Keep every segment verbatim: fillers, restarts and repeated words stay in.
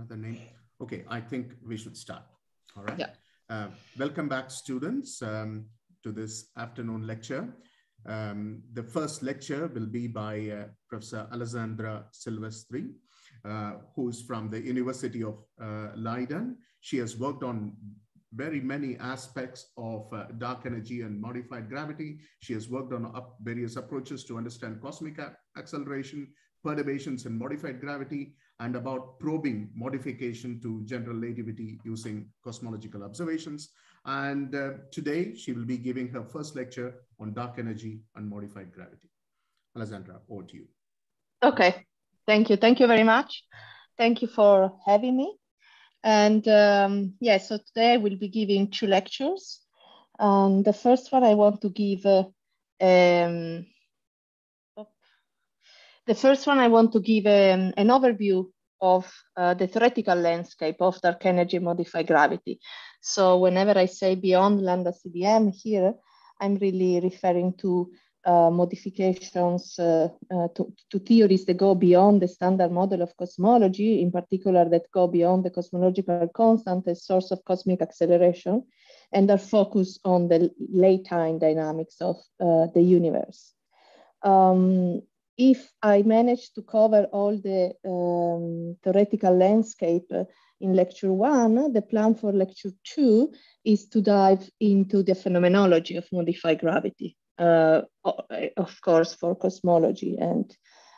other name. Okay, I think we should start. All right. Yeah. Uh, welcome back, students, um, to this afternoon lecture. Um, the first lecture will be by uh, Professor Alessandra Silvestri, uh, who's from the University of uh, Leiden. She has worked on very many aspects of uh, dark energy and modified gravity. She has worked on up various approaches to understand cosmic acceleration, perturbations and modified gravity, and about probing modification to general relativity using cosmological observations. And uh, today she will be giving her first lecture on dark energy and modified gravity. Alessandra, over to you. Okay, thank you. Thank you very much. Thank you for having me. And um, yeah, so today I will be giving two lectures. Um, the first one I want to give, uh, um, the first one I want to give um, an overview of uh, the theoretical landscape of dark energy modified gravity. So whenever I say beyond lambda C D M here, I'm really referring to uh, modifications uh, uh, to, to theories that go beyond the standard model of cosmology, in particular that go beyond the cosmological constant as source of cosmic acceleration, and are focused on the late-time dynamics of uh, the universe. Um, if I manage to cover all the um, theoretical landscape uh, in lecture one, the plan for lecture two is to dive into the phenomenology of modified gravity, uh, of course, for cosmology, and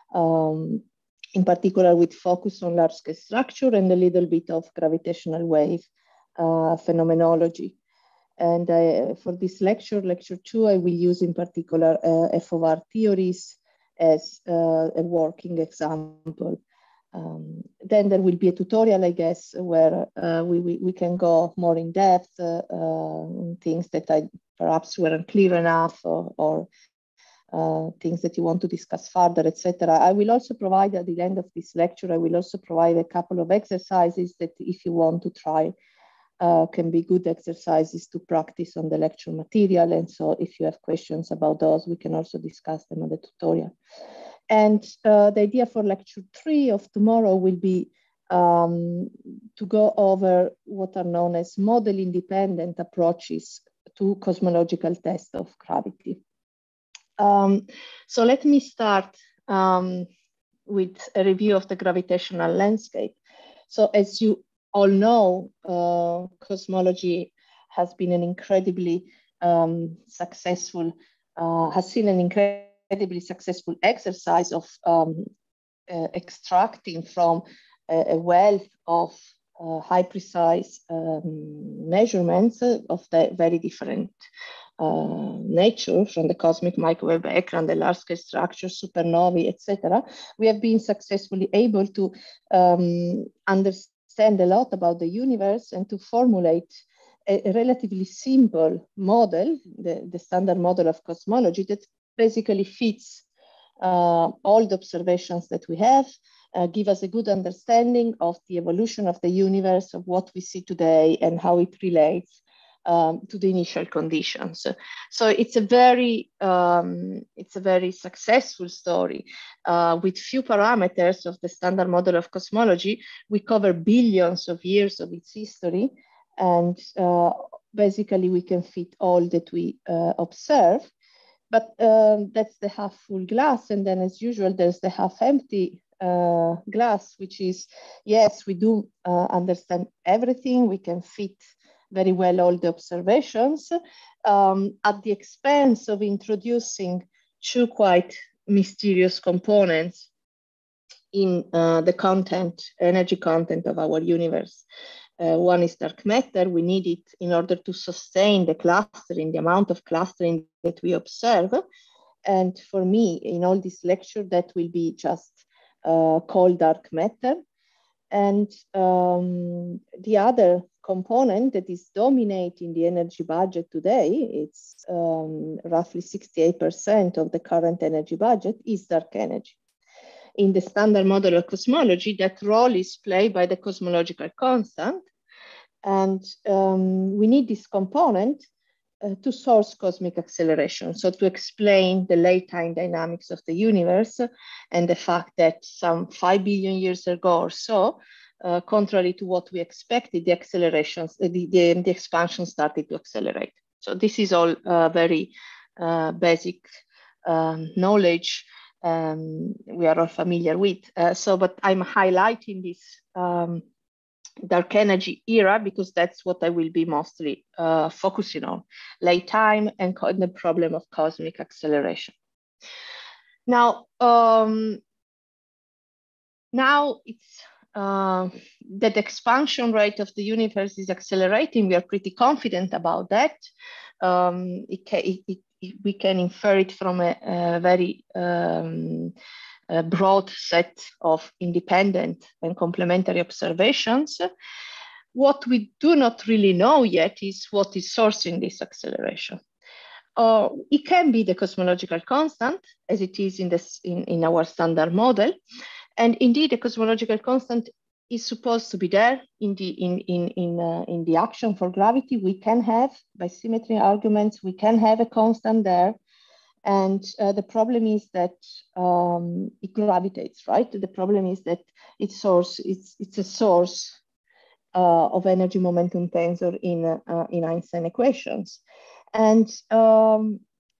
um, in particular with focus on large-scale structure and a little bit of gravitational wave uh, phenomenology. And I, for this lecture, lecture two, I will use in particular uh, F O R theories as uh, a working example. Um, then there will be a tutorial, I guess, where uh, we, we, we can go more in depth uh, uh, in things that I perhaps weren't clear enough, or, or uh, things that you want to discuss further, et cetera. I will also provide at the end of this lecture, I will also provide a couple of exercises that if you want to try, Uh, can be good exercises to practice on the lecture material. And so if you have questions about those, we can also discuss them on the tutorial. And uh, the idea for lecture three of tomorrow will be um, to go over what are known as model-independent approaches to cosmological tests of gravity. Um, so let me start um, with a review of the gravitational landscape. So as you all know, uh, cosmology has been an incredibly um, successful, uh, has seen an incredibly successful exercise of um, uh, extracting from a, a wealth of uh, high precise um, measurements of the very different uh, nature, from the cosmic microwave background, the large scale structures, supernovae, et cetera. We have been successfully able to um, understand understand a lot about the universe and to formulate a, a relatively simple model, the, the standard model of cosmology, that basically fits uh, all the observations that we have, uh, give us a good understanding of the evolution of the universe, of what we see today and how it relates um, to the initial conditions. So it's a very, um, it's a very successful story. Uh, with few parameters of the standard model of cosmology, we cover billions of years of its history, and uh, basically we can fit all that we uh, observe. But um, that's the half full glass, and then as usual, there's the half empty uh, glass, which is, yes, we do uh, understand everything, we can fit very well all the observations, um, at the expense of introducing two quite mysterious components in uh, the content, energy content of our universe. Uh, one is dark matter. We need it in order to sustain the clustering, the amount of clustering that we observe. And for me, in all this lecture, that will be just uh, called dark matter. And um, the other component that is dominating the energy budget today, it's um, roughly sixty-eight percent of the current energy budget, is dark energy. In the standard model of cosmology, that role is played by the cosmological constant. And um, we need this component uh, to source cosmic acceleration. So to explain the late time dynamics of the universe and the fact that some five billion years ago or so, uh, contrary to what we expected, the accelerations, the, the, the expansion started to accelerate. So this is all uh, very uh, basic um, knowledge um, we are all familiar with. Uh, so, but I'm highlighting this um, dark energy era because that's what I will be mostly uh, focusing on, late time and the problem of cosmic acceleration. Now, um, now it's uh, that the expansion rate of the universe is accelerating. We are pretty confident about that. Um, it can, it, it, we can infer it from a, a very um, a broad set of independent and complementary observations. What we do not really know yet is what is sourcing this acceleration. Uh, it can be the cosmological constant, as it is in, this, in, in our standard model. And indeed, the cosmological constant is supposed to be there in the, in, in, in, uh, in the action for gravity. We can have, by symmetry arguments, we can have a constant there. And uh, the problem is that um, it gravitates, right? The problem is that it's, source, it's, it's a source uh, of energy momentum tensor in, uh, in Einstein equations. And um,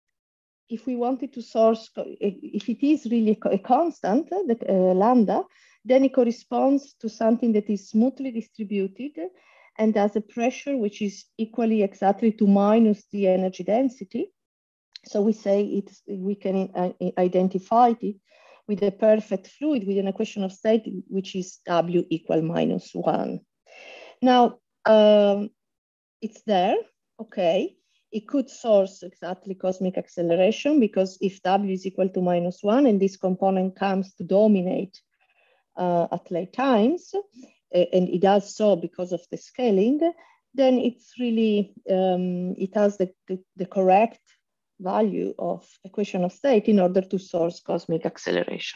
if we wanted to source, if it is really a constant, the uh, lambda, then it corresponds to something that is smoothly distributed and has a pressure which is equally exactly to minus the energy density. So we say it's, we can uh, identify it with a perfect fluid with an equation of state, which is W equal minus one. Now, um, it's there, okay. It could source exactly cosmic acceleration because if W is equal to minus one and this component comes to dominate uh, at late times, and it does so because of the scaling, then it's really, um, it has the, the, the correct value of equation of state in order to source cosmic acceleration.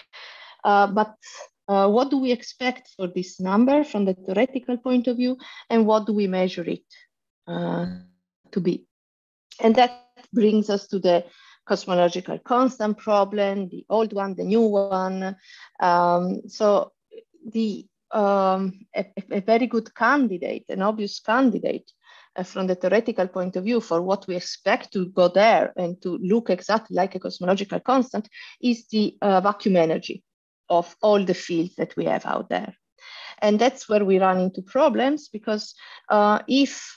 Uh, but uh, what do we expect for this number from the theoretical point of view, and what do we measure it uh, to be? And that brings us to the cosmological constant problem, the old one, the new one. Um, so the um, a, a very good candidate, an obvious candidate uh, from the theoretical point of view for what we expect to go there and to look exactly like a cosmological constant is the uh, vacuum energy of all the fields that we have out there. And that's where we run into problems because uh, if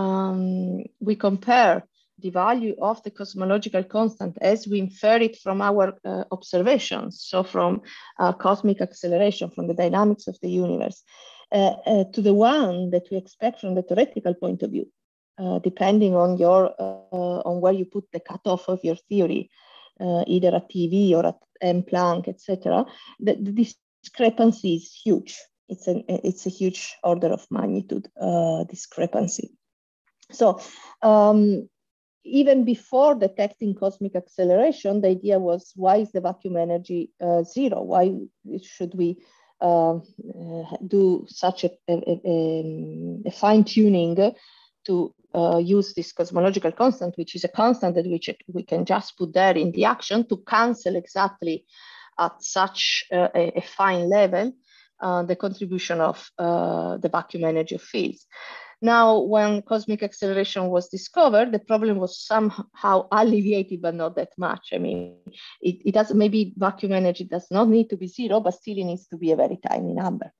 um, we compare the value of the cosmological constant as we infer it from our uh, observations, so from uh, cosmic acceleration, from the dynamics of the universe, uh, uh, to the one that we expect from the theoretical point of view, uh, depending on your uh, on where you put the cutoff of your theory, uh, either at T V or at M Planck, et cetera. The, the discrepancy is huge. It's an it's a huge order of magnitude uh, discrepancy. So. Um, Even before detecting cosmic acceleration, the idea was, why is the vacuum energy uh, zero? Why should we uh, uh, do such a, a, a, a fine tuning to uh, use this cosmological constant, which is a constant that which we can just put there in the action to cancel exactly at such uh, a, a fine level uh, the contribution of uh, the vacuum energy of fields. Now, when cosmic acceleration was discovered, the problem was somehow alleviated, but not that much. I mean, it, it does, maybe vacuum energy does not need to be zero, but still it needs to be a very tiny number.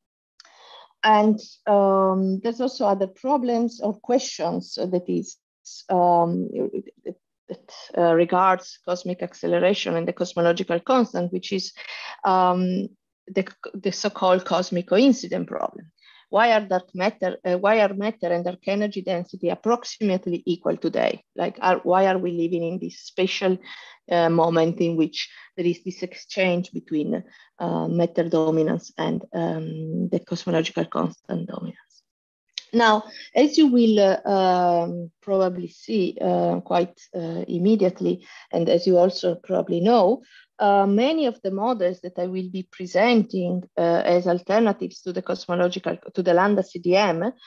And um, there's also other problems or questions that is um, that, that uh, regards cosmic acceleration and the cosmological constant, which is um, the, the so-called cosmic coincidence problem. Why are dark matter, uh, why are matter and dark energy density approximately equal today? Like, are, why are we living in this special uh, moment in which there is this exchange between uh, matter dominance and um, the cosmological constant dominance? Now, as you will uh, um, probably see uh, quite uh, immediately, and as you also probably know, Uh, many of the models that I will be presenting uh, as alternatives to the cosmological, to the lambda C D M, uh,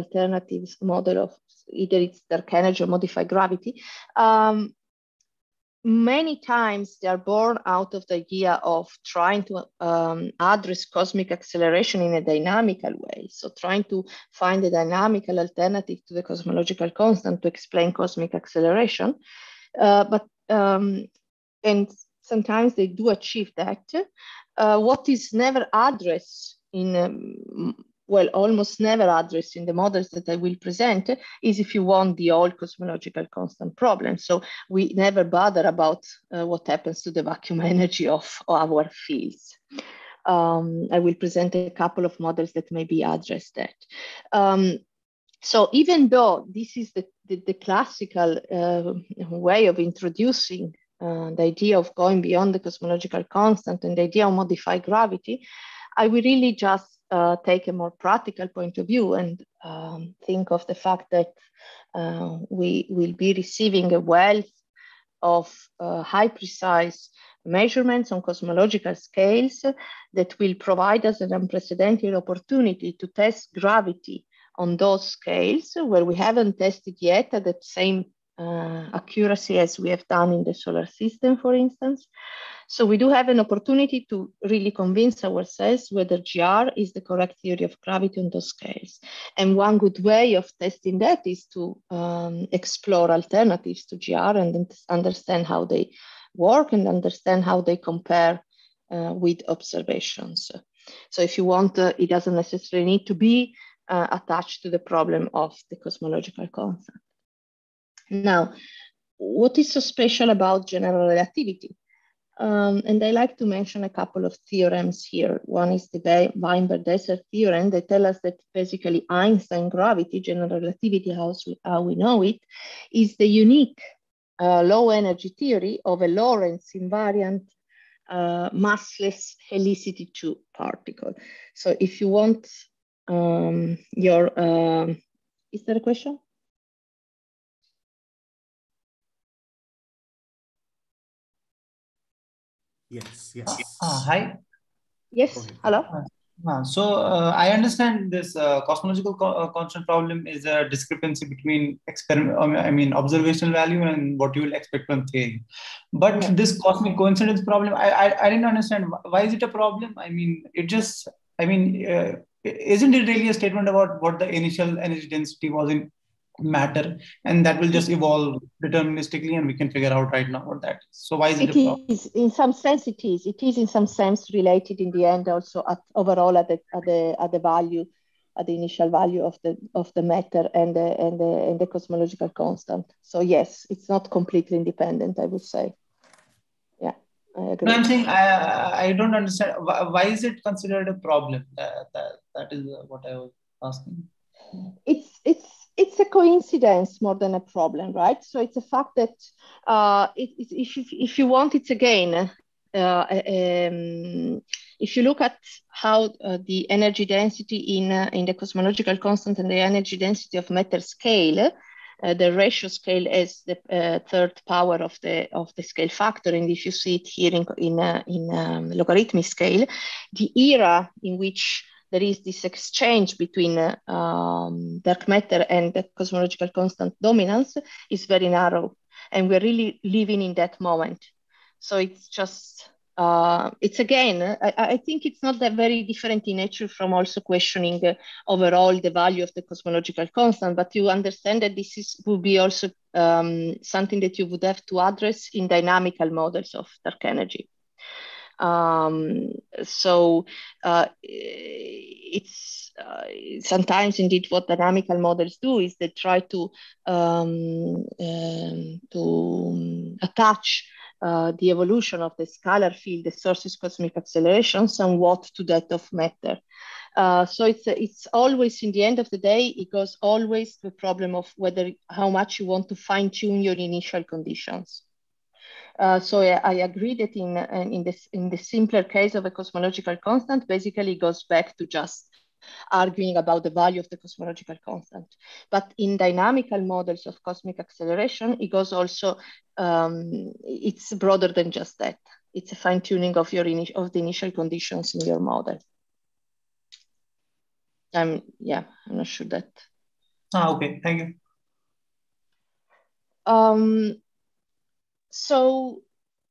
alternatives model of either it's dark energy or modified gravity, um, many times they are born out of the idea of trying to um, address cosmic acceleration in a dynamical way. So trying to find a dynamical alternative to the cosmological constant to explain cosmic acceleration. Uh, but, um, and sometimes they do achieve that. Uh, what is never addressed in, um, well, almost never addressed in the models that I will present is, if you want, the old cosmological constant problem. So we never bother about uh, what happens to the vacuum energy of, of our fields. Um, I will present a couple of models that maybe address that. Um, so even though this is the, the, the classical uh, way of introducing uh, the idea of going beyond the cosmological constant and the idea of modified gravity, I will really just uh, take a more practical point of view and um, think of the fact that uh, we will be receiving a wealth of uh, high precise measurements on cosmological scales that will provide us an unprecedented opportunity to test gravity on those scales where we haven't tested yet at the same uh, accuracy as we have done in the solar system, for instance. So we do have an opportunity to really convince ourselves whether G R is the correct theory of gravity on those scales. And one good way of testing that is to um, explore alternatives to G R and understand how they work and understand how they compare uh, with observations. So if you want, uh, it doesn't necessarily need to be uh, attached to the problem of the cosmological constant. Now, what is so special about general relativity? Um, and I like to mention a couple of theorems here. One is the Weinberg-Desser theorem that tells us that basically Einstein gravity, general relativity, how we, how we know it, is the unique uh, low energy theory of a Lorentz invariant uh, massless helicity two particle. So if you want um, your, um, is there a question? Yes, yes. Uh, hi. Yes, hello. Uh, so uh, I understand this uh, cosmological co uh, constant problem is a discrepancy between experiment, I mean, observational value and what you will expect from theory. But yeah. This cosmic coincidence problem, I, I I didn't understand. Why is it a problem? I mean, it just, I mean, uh, isn't it really a statement about what the initial energy density was in matter, and that will just evolve deterministically, and we can figure out right now what that is. So why is it, it a problem? Is in some sense it is it is in some sense related in the end also at overall at the at the at the value at the initial value of the of the matter and the and the and the cosmological constant. So yes, it's not completely independent, I would say. Yeah, I agree. No, I'm saying I I don't understand why, why is it considered a problem? That that, that is what I was asking. It's it's it's a coincidence more than a problem, right? So it's a fact that uh, it, it, if you, if you want, it's again. Uh, um, if you look at how uh, the energy density in uh, in the cosmological constant and the energy density of matter scale, uh, the ratio scale is the uh, third power of the of the scale factor, and if you see it here in in, uh, in um, logarithmic scale, the era in which there is this exchange between uh, um, dark matter and the cosmological constant dominance is very narrow, and we're really living in that moment. So it's just, uh, it's again, I, I think it's not that very different in nature from also questioning uh, overall the value of the cosmological constant, but you understand that this is would be also um, something that you would have to address in dynamical models of dark energy. Um, so uh, it's uh, sometimes indeed what dynamical models do is they try to um, um, to attach uh, the evolution of the scalar field, the source's cosmic acceleration, somewhat to that of matter. Uh, so it's it's always, in the end of the day, it goes always to the problem of whether how much you want to fine tune your initial conditions. Uh, so I, I agree that in in this in the simpler case of a cosmological constant, basically it goes back to just arguing about the value of the cosmological constant. But in dynamical models of cosmic acceleration, it goes also um, it's broader than just that. It's a fine tuning of your of the initial conditions in your model. Um, yeah, I'm not sure that. Ah, okay, thank you. Um, so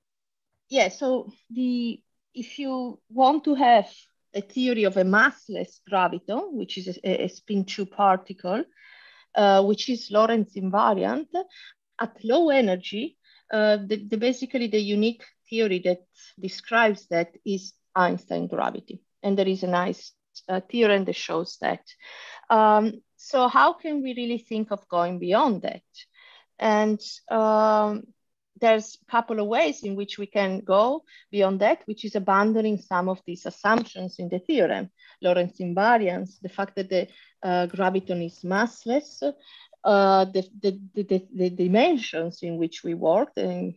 yeah, so the if you want to have a theory of a massless graviton, which is a, a spin two particle, uh, which is Lorentz invariant at low energy, uh, the, the basically the unique theory that describes that is Einstein gravity, and there is a nice uh, theorem that shows that. Um, so how can we really think of going beyond that? And um, there's a couple of ways in which we can go beyond that, which is abandoning some of these assumptions in the theorem. Lorentz invariance, the fact that the uh, graviton is massless, uh, the, the, the, the dimensions in which we work. And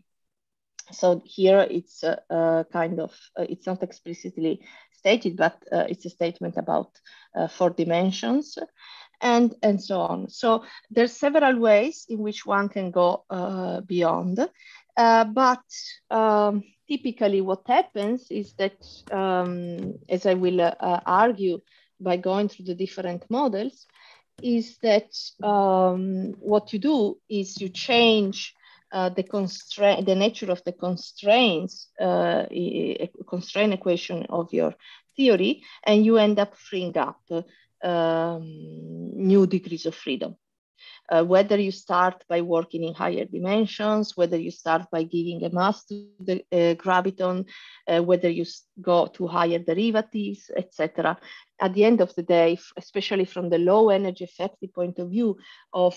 so here it's a, a kind of, uh, it's not explicitly stated, but uh, it's a statement about uh, four dimensions. And, and so on. So there's several ways in which one can go uh, beyond, uh, but um, typically what happens is that, um, as I will uh, uh, argue by going through the different models, is that um, what you do is you change uh, the constraint, the nature of the constraints, uh, a constraint equation of your theory, and you end up freeing up uh, Um, new degrees of freedom. Uh, whether you start by working in higher dimensions, whether you start by giving a mass to the uh, graviton, uh, whether you go to higher derivatives, et cetera. At the end of the day, especially from the low energy effective point of view of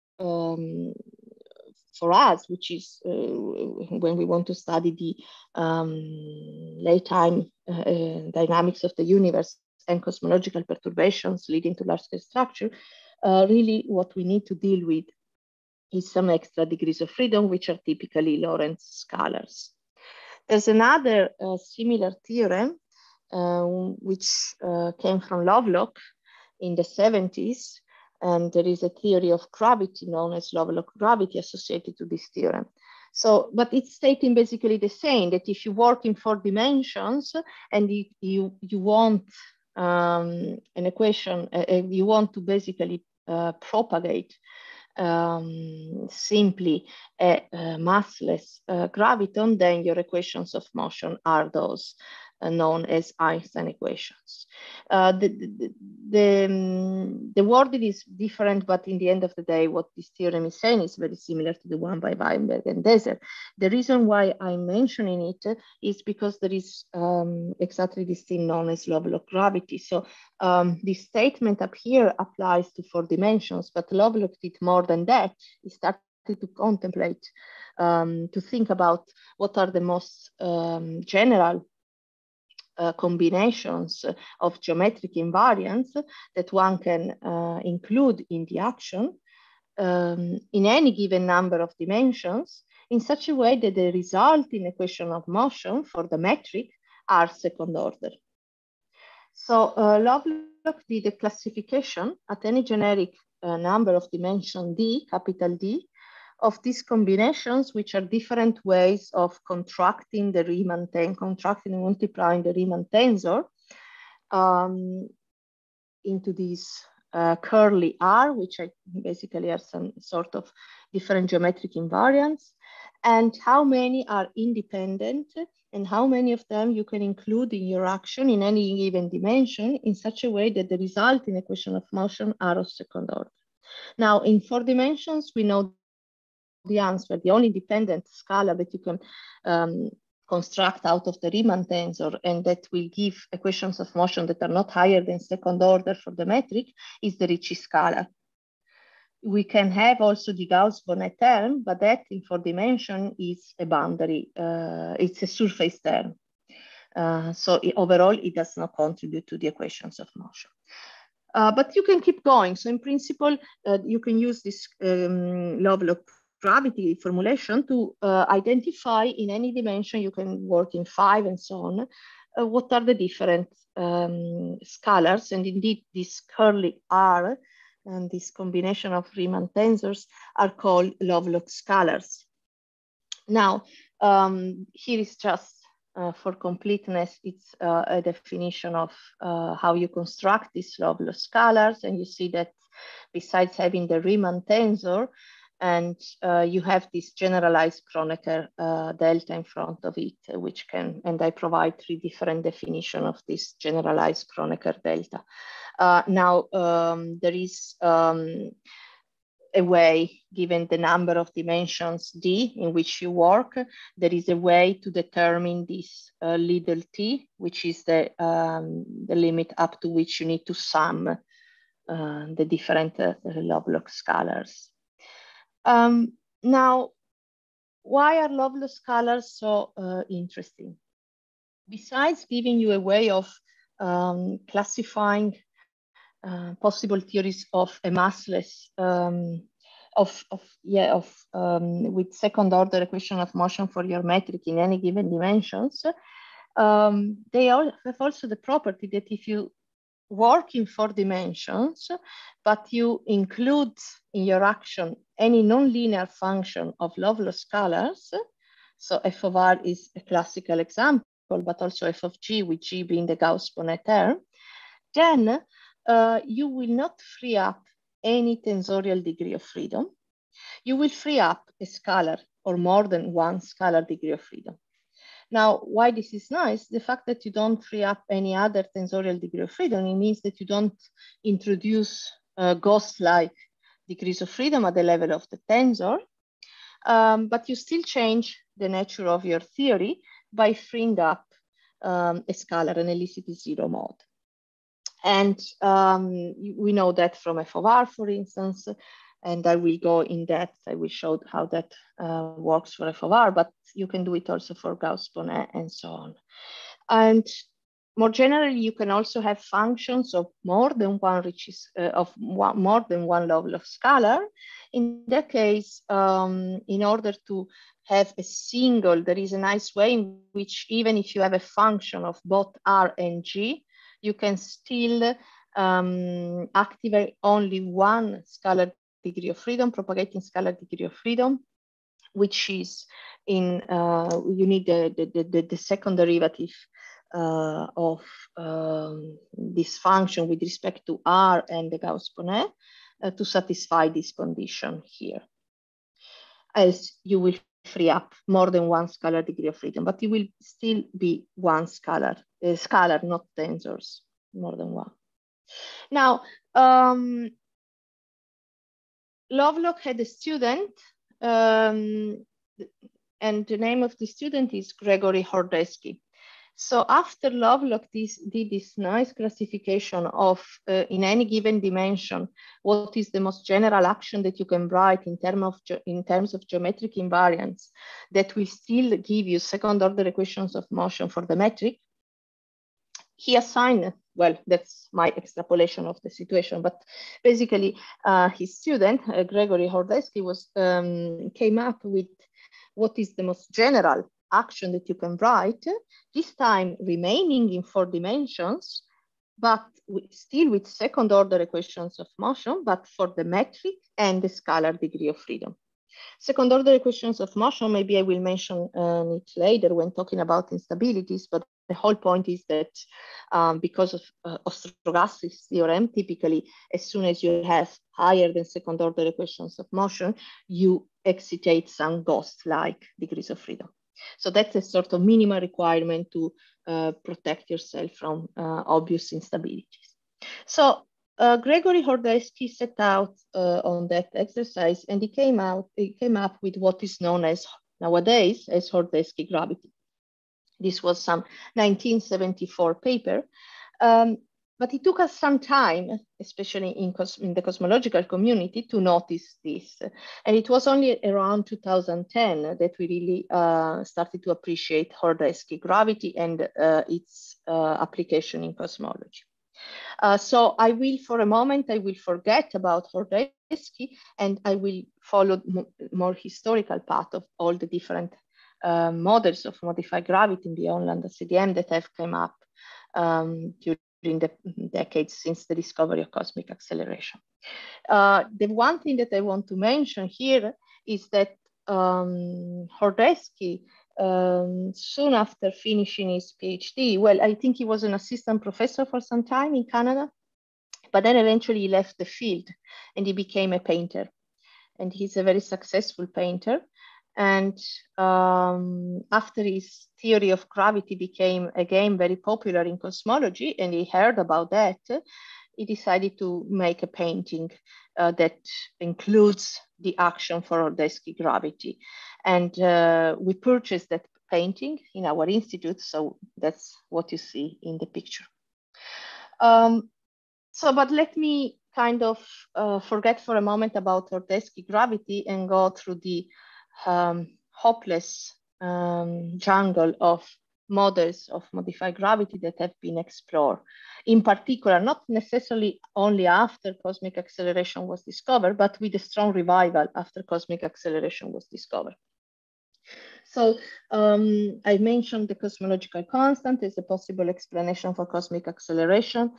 um, for us, which is uh, when we want to study the um, late time uh, uh, dynamics of the universe and cosmological perturbations leading to large-scale structure, uh, really what we need to deal with is some extra degrees of freedom, which are typically Lorentz scalars. There's another uh, similar theorem, uh, which uh, came from Lovelock in the seventies, and there is a theory of gravity known as Lovelock gravity associated to this theorem. So, but it's stating basically the same, that if you work in four dimensions and you, you, you want um, an equation, uh, you want to basically uh, propagate um, simply a, a massless uh, graviton, then your equations of motion are those uh, known as Einstein equations. Uh, the, the, the, um, the wording is different, but in the end of the day, what this theorem is saying is very similar to the one by Weinberg and Deser. The reason why I'm mentioning it is because there is um, exactly this thing known as Lovelock gravity. So um, this statement up here applies to four dimensions, but Lovelock did more than that. He started to contemplate, um, to think about what are the most um, general Uh, combinations of geometric invariants that one can uh, include in the action um, in any given number of dimensions in such a way that the resulting equation of motion for the metric are second order. So uh, Lovelock did a classification at any generic uh, number of dimension D, capital D, of these combinations, which are different ways of contracting the Riemann tensor, contracting and multiplying the Riemann tensor um, into these uh, curly R, which are basically are some sort of different geometric invariants, and how many are independent and how many of them you can include in your action in any given dimension in such a way that the resulting equation of motion are of second order. Now, in four dimensions, we know the answer. The only dependent scalar that you can um, construct out of the Riemann tensor and that will give equations of motion that are not higher than second order for the metric is the Ricci scalar. We can have also the Gauss-Bonnet term, but that in four dimension is a boundary, uh, it's a surface term. Uh, so it, overall, it does not contribute to the equations of motion. Uh, but you can keep going. So in principle, uh, you can use this um, Lovelock gravity formulation to uh, identify in any dimension, you can work in five and so on, uh, what are the different um, scalars. And indeed, this curly R and this combination of Riemann tensors are called Lovelock scalars. Now, um, here is just uh, for completeness, it's uh, a definition of uh, how you construct these Lovelock scalars. And you see that besides having the Riemann tensor, and uh, you have this generalized Kronecker uh, delta in front of it, which can, and I provide three different definitions of this generalized Kronecker delta. Uh, now, um, there is um, a way, given the number of dimensions d in which you work, there is a way to determine this uh, little t, which is the, um, the limit up to which you need to sum uh, the different uh, Lovelock scalars. Um, now, why are Lovelock scalars so uh, interesting? Besides giving you a way of um, classifying uh, possible theories of a massless, um, of, of, yeah, of um, with second order equation of motion for your metric in any given dimensions, um, they all have also the property that if you work in four dimensions, but you include in your action any nonlinear function of Lovelock scalars, so f of r is a classical example, but also f of g, with g being the Gauss-Bonnet term, then uh, you will not free up any tensorial degree of freedom. You will free up a scalar or more than one scalar degree of freedom. Now, why this is nice, the fact that you don't free up any other tensorial degree of freedom, it means that you don't introduce uh, ghost-like degrees of freedom at the level of the tensor, um, but you still change the nature of your theory by freeing up um, a scalar, an helicity zero mode. And um, we know that from f of r, for instance, and I will go in depth. I will show how that uh, works for f of r, but you can do it also for Gauss-Bonnet and so on. And more generally, you can also have functions of more than one reaches uh, of one, more than one Lovelock scalar. In that case, um, in order to have a single, there is a nice way in which even if you have a function of both r and g, you can still um, activate only one scalar degree of freedom, propagating scalar degree of freedom, which is in, uh, you need the, the, the, the second derivative uh, of um, this function with respect to r and the Gauss-Bonnet uh, to satisfy this condition here. Else you will free up more than one scalar degree of freedom, but it will still be one scalar, a scalar, not tensors, more than one. Now, um, Lovelock had a student, um, and the name of the student is Gregory Hordesky. So after Lovelock this, did this nice classification of, uh, in any given dimension, what is the most general action that you can write in, term of in terms of geometric invariance that will still give you second order equations of motion for the metric, he assigned, well, that's my extrapolation of the situation, but basically uh, his student, uh, Gregory Hordesky, was, um, came up with what is the most general action that you can write, this time remaining in four dimensions, but with, still with second order equations of motion, but for the metric and the scalar degree of freedom. Second order equations of motion, maybe I will mention um, it later when talking about instabilities, but the whole point is that um, because of uh, Ostrogass's theorem, typically as soon as you have higher than second order equations of motion, you excitate some ghost-like degrees of freedom. So that's a sort of minimal requirement to uh, protect yourself from uh, obvious instabilities. So uh, Gregory Hordesky set out uh, on that exercise, and he came out, he came up with what is known as nowadays as Hordesky gravity. This was some nineteen seventy-four paper, um, but it took us some time, especially in, cos in the cosmological community, to notice this. And it was only around two thousand ten that we really uh, started to appreciate Hordesky gravity and uh, its uh, application in cosmology. Uh, so I will, for a moment, I will forget about Hordesky, and I will follow more historical path of all the different uh, models of modified gravity beyond lambda C D M that have come up um, during the decades since the discovery of cosmic acceleration. Uh, the one thing that I want to mention here is that um, Hordesky, um, soon after finishing his PhD, well, I think he was an assistant professor for some time in Canada, but then eventually he left the field and he became a painter. and he's a very successful painter. And um, after his theory of gravity became again very popular in cosmology, and he heard about that, he decided to make a painting uh, that includes the action for Ordesky gravity. And uh, we purchased that painting in our institute, so that's what you see in the picture. Um, so, but let me kind of uh, forget for a moment about Ordesky gravity and go through the um, hopeless um, jungle of models of modified gravity that have been explored. In particular, not necessarily only after cosmic acceleration was discovered, but with a strong revival after cosmic acceleration was discovered. So um, I mentioned the cosmological constant as a possible explanation for cosmic acceleration.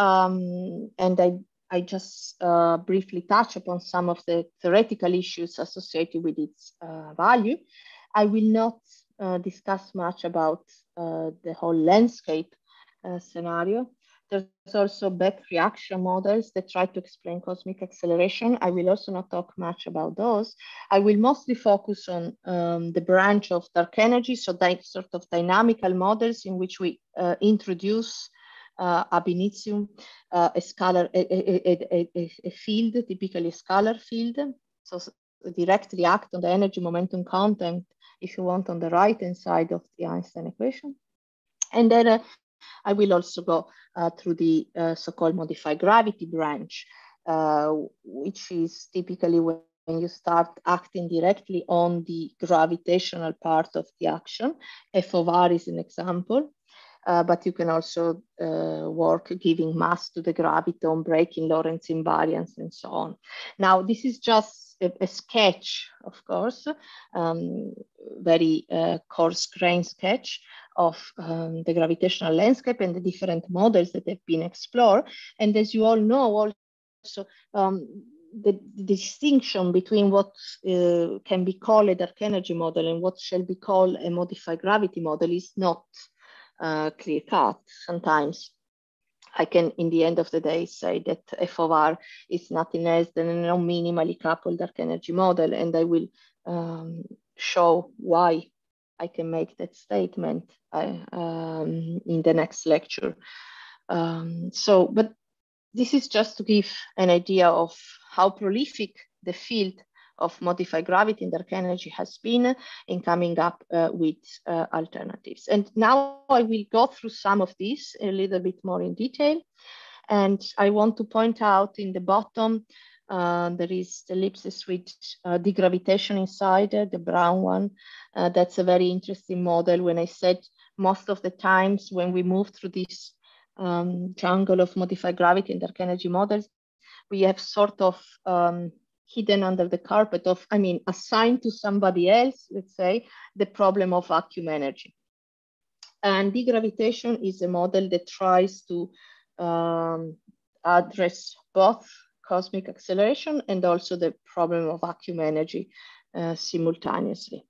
Um, and I, I just uh, briefly touch upon some of the theoretical issues associated with its uh, value. I will not uh, discuss much about uh, the whole landscape uh, scenario. There's also back reaction models that try to explain cosmic acceleration. I will also not talk much about those. I will mostly focus on um, the branch of dark energy, so that sort of dynamical models in which we uh, introduce uh, ab initio, uh, a scalar, a, a, a, a field, typically a scalar field. So directly act on the energy momentum content, if you want, on the right-hand side of the Einstein equation. And then uh, I will also go uh, through the uh, so-called modified gravity branch, uh, which is typically when you start acting directly on the gravitational part of the action. F of R is an example, uh, but you can also uh, work giving mass to the graviton, breaking Lorentz invariance, and so on. Now, this is just a, a sketch, of course, um, very uh, coarse-grained sketch of um, the gravitational landscape and the different models that have been explored. And as you all know, also um, the, the distinction between what uh, can be called a dark energy model and what shall be called a modified gravity model is not uh, clear cut. Sometimes I can, in the end of the day, say that F of R is nothing else than a non-minimally coupled dark energy model, and I will um, show why I can make that statement uh, um, in the next lecture. Um, so, but this is just to give an idea of how prolific the field of modified gravity and dark energy has been in coming up uh, with uh, alternatives. And now I will go through some of these a little bit more in detail. And I want to point out in the bottom, uh, there is the ellipsis with uh, degravitation inside, uh, the brown one. Uh, that's a very interesting model. When I said most of the times when we move through this um, jungle of modified gravity and dark energy models, we have sort of um, hidden under the carpet of, I mean, assigned to somebody else, let's say, the problem of vacuum energy. And degravitation is a model that tries to um, address both cosmic acceleration and also the problem of vacuum energy uh, simultaneously.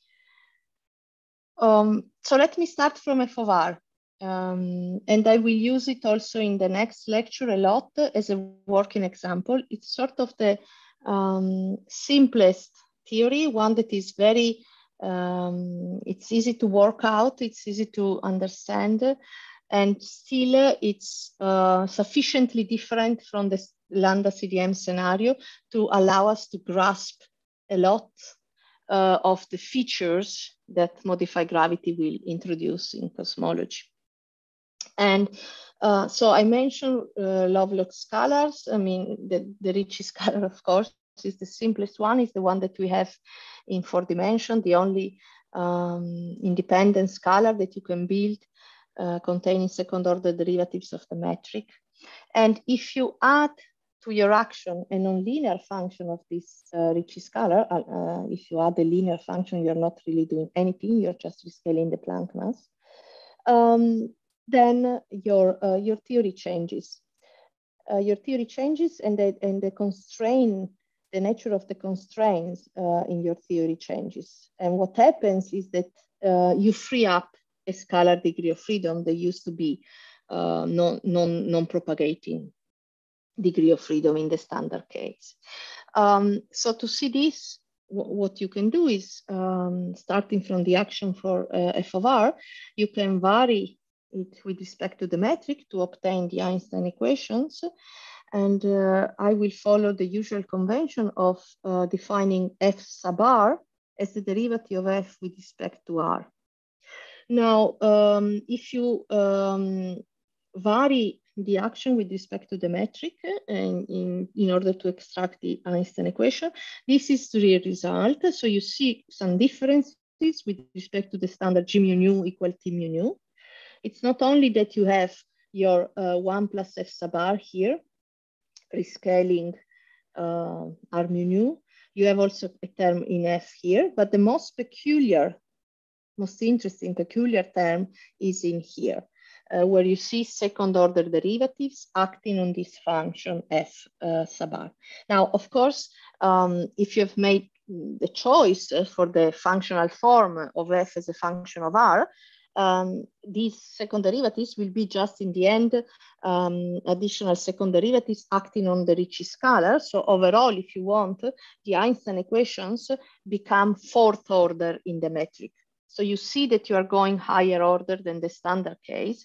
Um, so let me start from F of R. Um, and I will use it also in the next lecture a lot as a working example. It's sort of the um, simplest theory, one that is very, um, it's easy to work out, it's easy to understand, and still uh, it's uh, sufficiently different from the lambda C D M scenario to allow us to grasp a lot uh, of the features that modified gravity will introduce in cosmology. And uh, so I mentioned uh, Lovelock scalars. I mean, the, the Ricci scalar, of course, is the simplest one, is the one that we have in four dimension, the only um, independent scalar that you can build uh, containing second order derivatives of the metric. And if you add to your action a nonlinear function of this uh, Ricci scalar, uh, if you add a linear function, you're not really doing anything, you're just rescaling the Planck mass. Um, then your, uh, your theory changes. Uh, your theory changes and the, and the constraint, the nature of the constraints uh, in your theory changes. And what happens is that uh, you free up a scalar degree of freedom that used to be uh, non, non, non-propagating degree of freedom in the standard case. Um, so to see this, what you can do is, um, starting from the action for uh, f of r, you can vary it with respect to the metric to obtain the Einstein equations. And uh, I will follow the usual convention of uh, defining f sub r as the derivative of f with respect to r. Now, um, if you um, vary the action with respect to the metric and in, in order to extract the Einstein equation, this is the result. So you see some differences with respect to the standard G mu nu equal T mu nu. It's not only that you have your uh, one plus f sub r here, rescaling uh, r mu nu, you have also a term in f here, but the most peculiar, most interesting peculiar term is in here. Uh, where you see second order derivatives acting on this function f uh, sub r. Now, of course, um, if you have made the choice for the functional form of f as a function of r, um, these second derivatives will be just in the end um, additional second derivatives acting on the Ricci scalar. So overall, if you want, the Einstein equations become fourth order in the metric. So you see that you are going higher order than the standard case.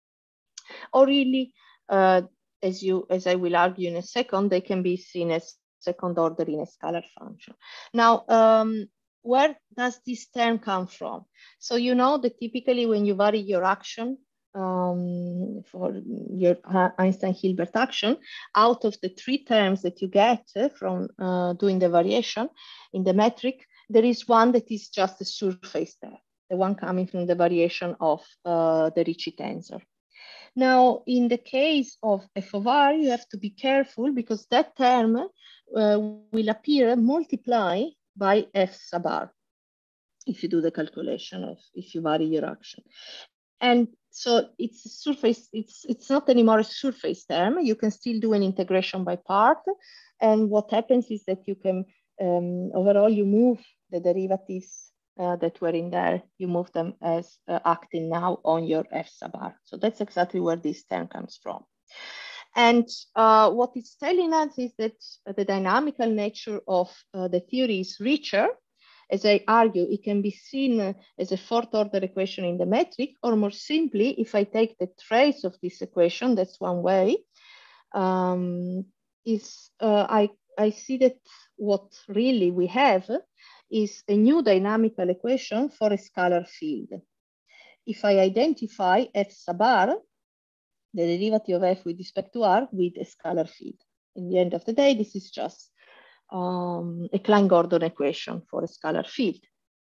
Or really, uh, as you, as I will argue in a second, they can be seen as second order in a scalar function. Now, um, where does this term come from? So you know that typically when you vary your action um, for your Einstein-Hilbert action, out of the three terms that you get from uh, doing the variation in the metric, there is one that is just a surface term, the one coming from the variation of uh, the Ricci tensor. Now, in the case of f of r, you have to be careful because that term uh, will appear multiply by f sub r if you do the calculation of, if you vary your action. And so it's a surface, it's, it's not anymore a surface term. You can still do an integration by part. And what happens is that you can, um, overall, you move the derivatives Uh, that were in there, you move them as uh, acting now on your f sub r. So that's exactly where this term comes from. And uh, what it's telling us is that the dynamical nature of uh, the theory is richer. As I argue, it can be seen as a fourth order equation in the metric, or more simply, if I take the trace of this equation, that's one way, um, is uh, I, I see that what really we have is a new dynamical equation for a scalar field. If I identify f sub r, the derivative of f with respect to r, with a scalar field. In the end of the day, this is just um, a Klein-Gordon equation for a scalar field.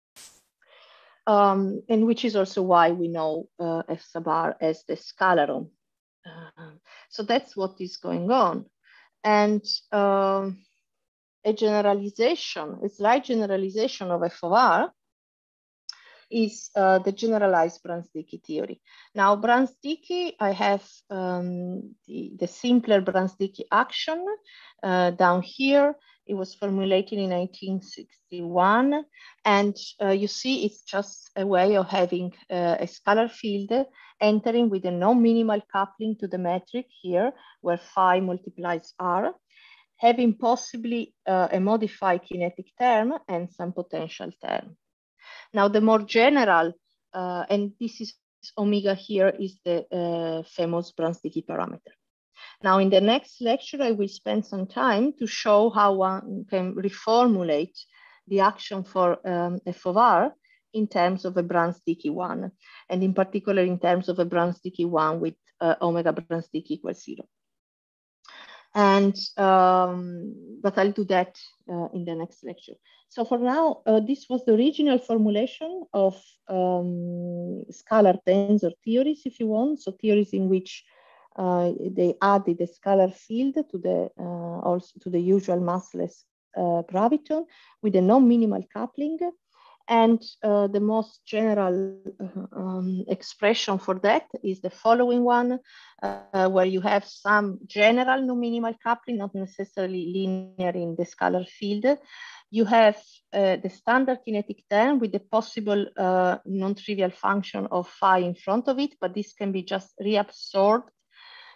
Um, and which is also why we know uh, f sub r as the scalaron. Uh, so that's what is going on. And um, a generalization, a slight generalization of f of r is uh, the generalized Brans-Dicke theory. Now, Brans-Dicke, I have um, the, the simpler Brans-Dicke action uh, down here. It was formulated in nineteen sixty-one. And uh, you see, it's just a way of having uh, a scalar field entering with a non-minimal coupling to the metric here, where phi multiplies r, having possibly uh, a modified kinetic term and some potential term. Now, the more general, uh, and this is omega here, is the uh, famous Brans-Dicke parameter. Now, in the next lecture, I will spend some time to show how one can reformulate the action for um, f of r in terms of a Brans-Dicke one, and in particular in terms of a Brans-Dicke one with uh, omega Brans-Dicke equals zero. And, um, but I'll do that uh, in the next lecture. So for now, uh, this was the original formulation of um, scalar tensor theories, if you want. So theories in which uh, they added a scalar field to the, uh, also to the usual massless uh, graviton with a non-minimal coupling. And uh, the most general uh, um, expression for that is the following one, uh, where you have some general non-minimal coupling, not necessarily linear in the scalar field. You have uh, the standard kinetic term with the possible uh, non-trivial function of phi in front of it, but this can be just reabsorbed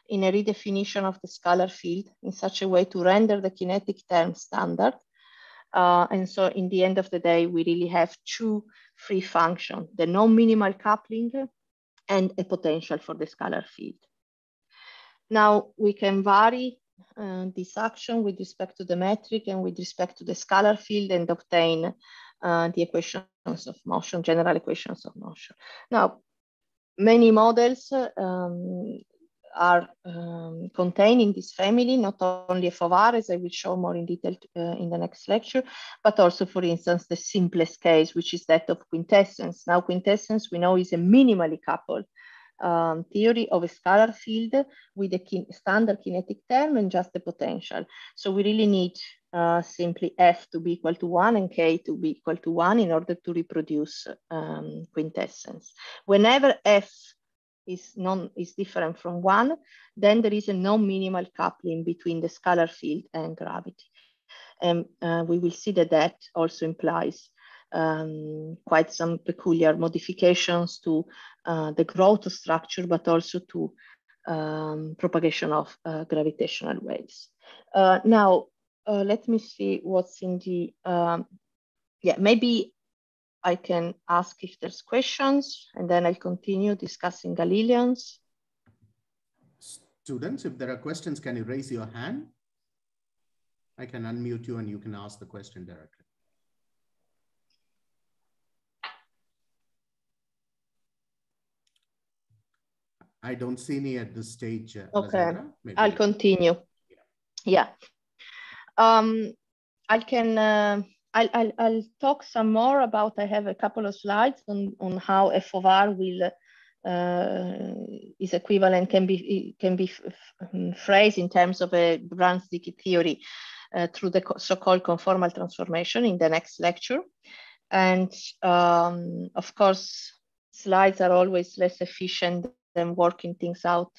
in a redefinition of the scalar field in such a way to render the kinetic term standard. Uh, and so in the end of the day, we really have two free functions, the non-minimal coupling and a potential for the scalar field. Now we can vary uh, this action with respect to the metric and with respect to the scalar field and obtain uh, the equations of motion, general equations of motion. Now, many models um, are um, contained in this family, not only F of R, as I will show more in detail uh, in the next lecture, but also, for instance, the simplest case, which is that of quintessence. Now, quintessence, we know, is a minimally coupled um, theory of a scalar field with a kin standard kinetic term and just the potential. So we really need uh, simply F to be equal to one and K to be equal to one in order to reproduce um, quintessence. Whenever F is non is different from one, then there is a non-minimal coupling between the scalar field and gravity. And uh, we will see that that also implies um, quite some peculiar modifications to uh, the growth structure, but also to um, propagation of uh, gravitational waves. Uh, now, uh, let me see what's in the, um, yeah, maybe I can ask if there's questions, and then I'll continue discussing Galileans. Students, if there are questions, can you raise your hand? I can unmute you and you can ask the question directly. I don't see any at this stage. Uh, okay, Maybe I'll continue. Yeah, yeah. Um, I can. Uh, I'll, I'll, I'll talk some more about. I have a couple of slides on on how F of R will uh, is equivalent can be can be phrased in terms of a Brans-Dicke theory uh, through the so-called conformal transformation in the next lecture. And um, of course, slides are always less efficient than working things out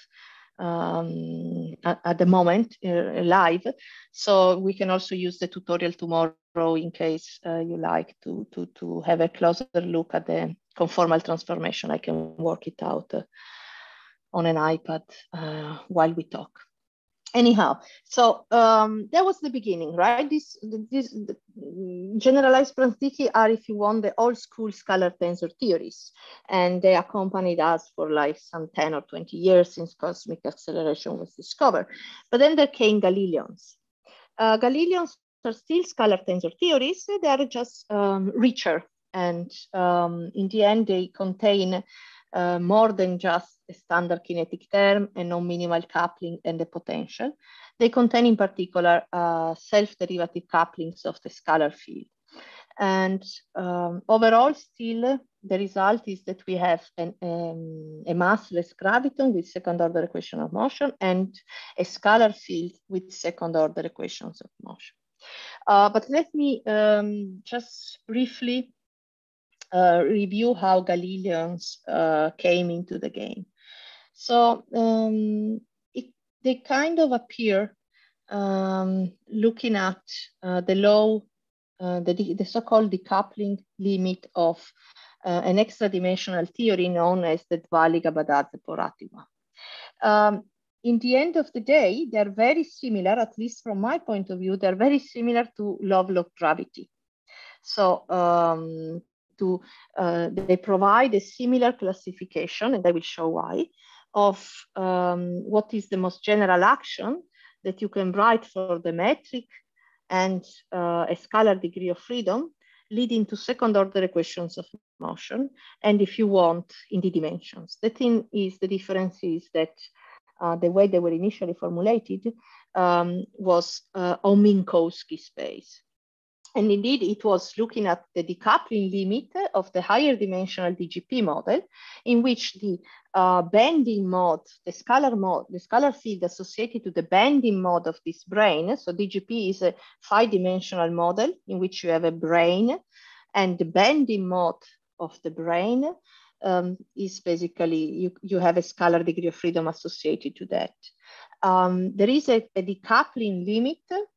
um, at, at the moment uh, live. So we can also use the tutorial tomorrow in case uh, you like to, to, to have a closer look at the conformal transformation. I can work it out uh, on an iPad uh, while we talk. Anyhow, so um, that was the beginning, right? This, this the generalized Brans-Dicke are, if you want, the old school scalar tensor theories, and they accompanied us for like some ten or twenty years since cosmic acceleration was discovered. But then there came Galileans. Uh, Galileans are still scalar tensor theories. They are just um, richer, and um, in the end, they contain uh, more than just a standard kinetic term, a non-minimal coupling, and the potential. They contain, in particular, uh, self-derivative couplings of the scalar field. And um, overall, still, the result is that we have an, um, a massless graviton with second-order equation of motion and a scalar field with second-order equations of motion. Uh, but let me um, just briefly uh, review how Galileans uh, came into the game. So um, it, they kind of appear um, looking at uh, the low, uh, the, the so-called decoupling limit of uh, an extra-dimensional theory known as the Dvali-Gabadadze-Porati-one. Um, in the end of the day, they're very similar, at least from my point of view, they're very similar to Lovelock gravity. So um, to, uh, they provide a similar classification, and I will show why, of um, what is the most general action that you can write for the metric and uh, a scalar degree of freedom, leading to second order equations of motion, and if you want, in the dimensions. The thing is, the difference is that uh, the way they were initially formulated um, was uh, on Minkowski space. And indeed, it was looking at the decoupling limit of the higher dimensional D G P model, in which the uh, bending mode, the scalar mode, the scalar field associated to the bending mode of this brane. So D G P is a five-dimensional model in which you have a brane, and the bending mode of the brane um, is basically, you, you have a scalar degree of freedom associated to that. Um, there is a, a decoupling limit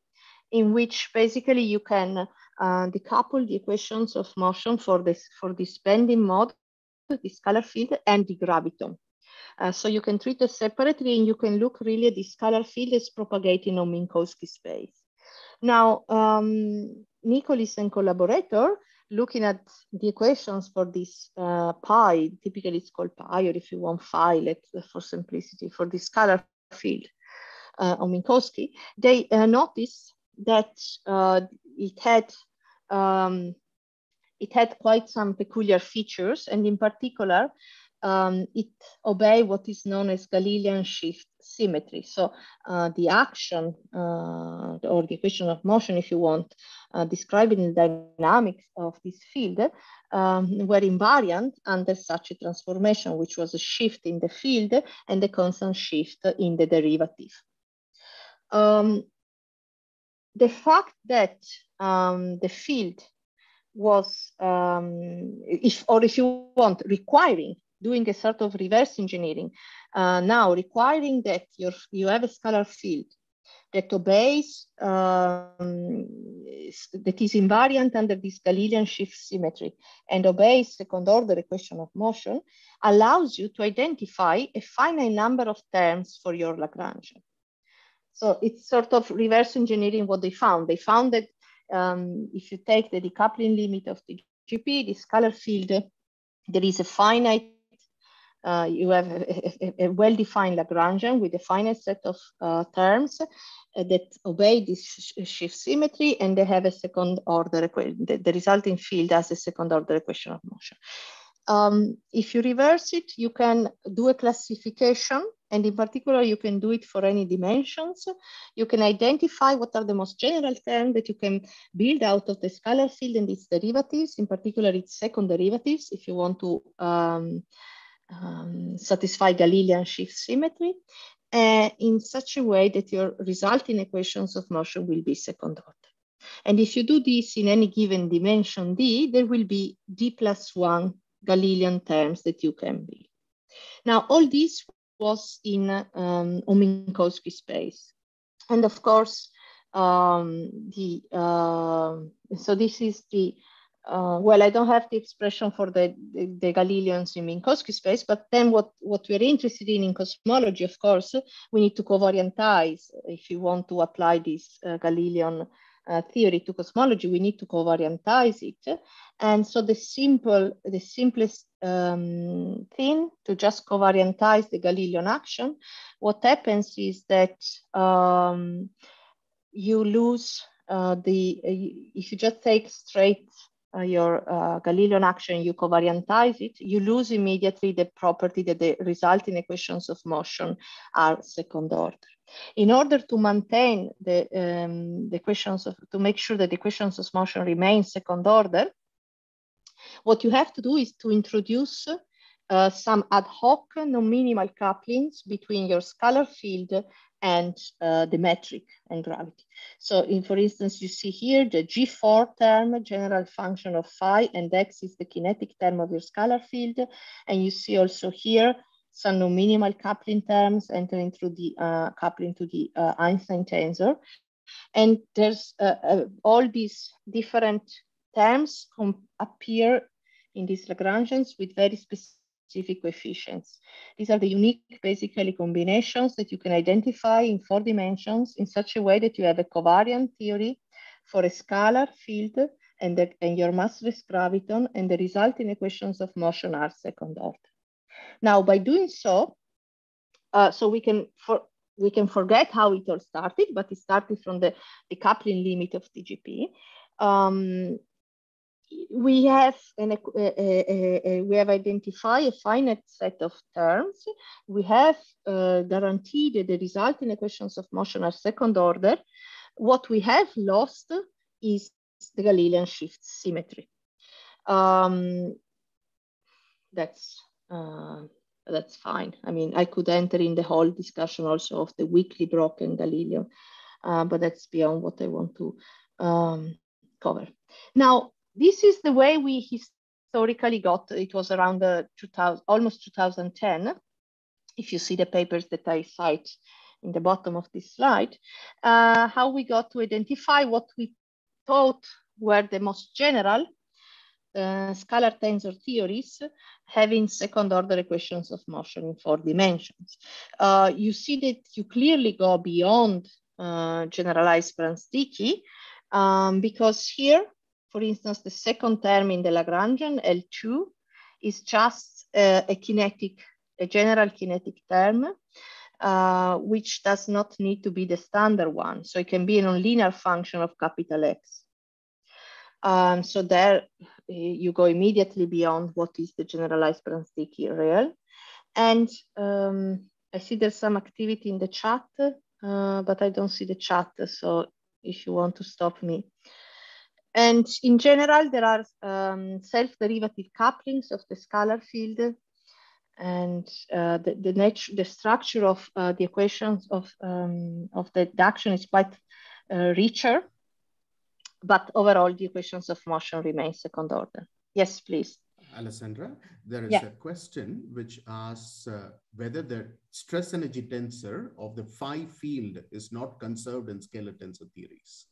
in which basically you can uh, decouple the equations of motion for this for this bending mode, the scalar field, and the graviton. Uh, so you can treat it separately, and you can look really at the scalar field as propagating on Minkowski space. Now, um, Nicolis and collaborator, looking at the equations for this uh, pi, typically it's called pi, or if you want phi, let's, for simplicity, for the scalar field uh, on Minkowski, they uh, noticed that uh, it had um, it had quite some peculiar features, and in particular, um, it obeyed what is known as Galilean shift symmetry. So uh, the action uh, or the equation of motion, if you want, uh, describing the dynamics of this field um, were invariant under such a transformation, which was a shift in the field and a constant shift in the derivative. Um, the fact that um, the field was, um, if or if you want, requiring doing a sort of reverse engineering, uh, now requiring that you're, you have a scalar field that obeys, um, that is invariant under this Galilean shift symmetry and obeys second order equation of motion, allows you to identify a finite number of terms for your Lagrangian. So it's sort of reverse engineering what they found. They found that um, if you take the decoupling limit of the G P, the scalar field, there is a finite, uh, you have a, a, a well-defined Lagrangian with a finite set of uh, terms uh, that obey this sh shift symmetry, and they have a second order equation. The, the resulting field has a second order equation of motion. Um, if you reverse it, you can do a classification, and in particular, you can do it for any dimensions. You can identify what are the most general terms that you can build out of the scalar field and its derivatives, in particular its second derivatives, if you want to um, um, satisfy Galilean shift symmetry, uh, in such a way that your resulting equations of motion will be second order. And if you do this in any given dimension D, there will be D plus one Galilean terms that you can build. Now, all this was in um, Minkowski space. And of course, um, the uh, so this is the, uh, well, I don't have the expression for the, the, the Galileans in Minkowski space, but then what, what we're interested in in cosmology, of course, we need to covariantize if you want to apply this uh, Galilean Uh, theory to cosmology, we need to covariantize it. And so the simple, the simplest um, thing to just covariantize the Galilean action, what happens is that um, you lose uh, the, uh, if you just take straight uh, your uh, Galilean action, you covariantize it, you lose immediately the property that the resulting equations of motion are second order. In order to maintain the, um, the equations of, to make sure that the equations of motion remain second order, what you have to do is to introduce uh, some ad hoc non-minimal couplings between your scalar field and uh, the metric and gravity. So in, for instance, you see here the G four term, general function of phi, and X is the kinetic term of your scalar field. And you see also here some non-minimal coupling terms entering through the uh, coupling to the uh, Einstein tensor. And there's uh, uh, all these different terms appear in these Lagrangians with very specific coefficients. These are the unique, basically, combinations that you can identify in four dimensions in such a way that you have a covariant theory for a scalar field and, the, and your massless graviton, and the resulting equations of motion are second order. Now, by doing so, uh, so we can for we can forget how it all started, but it started from the, the coupling limit of T G P. Um, we have an, uh, uh, uh, we have identified a finite set of terms. We have uh, guaranteed that the resulting equations of motion are second order. What we have lost is the Galilean shift symmetry. Um, that's Uh, that's fine. I mean, I could enter in the whole discussion also of the weakly broken Galilean, uh, but that's beyond what I want to um, cover. Now, this is the way we historically got, it was around the two thousand, almost two thousand ten, if you see the papers that I cite in the bottom of this slide, uh, how we got to identify what we thought were the most general uh, scalar tensor theories having second order equations of motion in four dimensions. Uh, you see that you clearly go beyond uh, generalized Brans-Dicke um, because here, for instance, the second term in the Lagrangian, L two, is just uh, a kinetic, a general kinetic term, uh, which does not need to be the standard one. So it can be a nonlinear function of capital X. Um, so there you go immediately beyond what is the generalized Brans-Dicke real. And um, I see there's some activity in the chat, uh, but I don't see the chat. So if you want to stop me. And in general, there are um, self-derivative couplings of the scalar field. And uh, the, the, nature, the structure of uh, the equations of, um, of the induction is quite uh, richer. But overall, the equations of motion remain second order. Yes, please. Alessandra, there is yeah. a question which asks uh, whether the stress energy tensor of the phi field is not conserved in scalar tensor theories.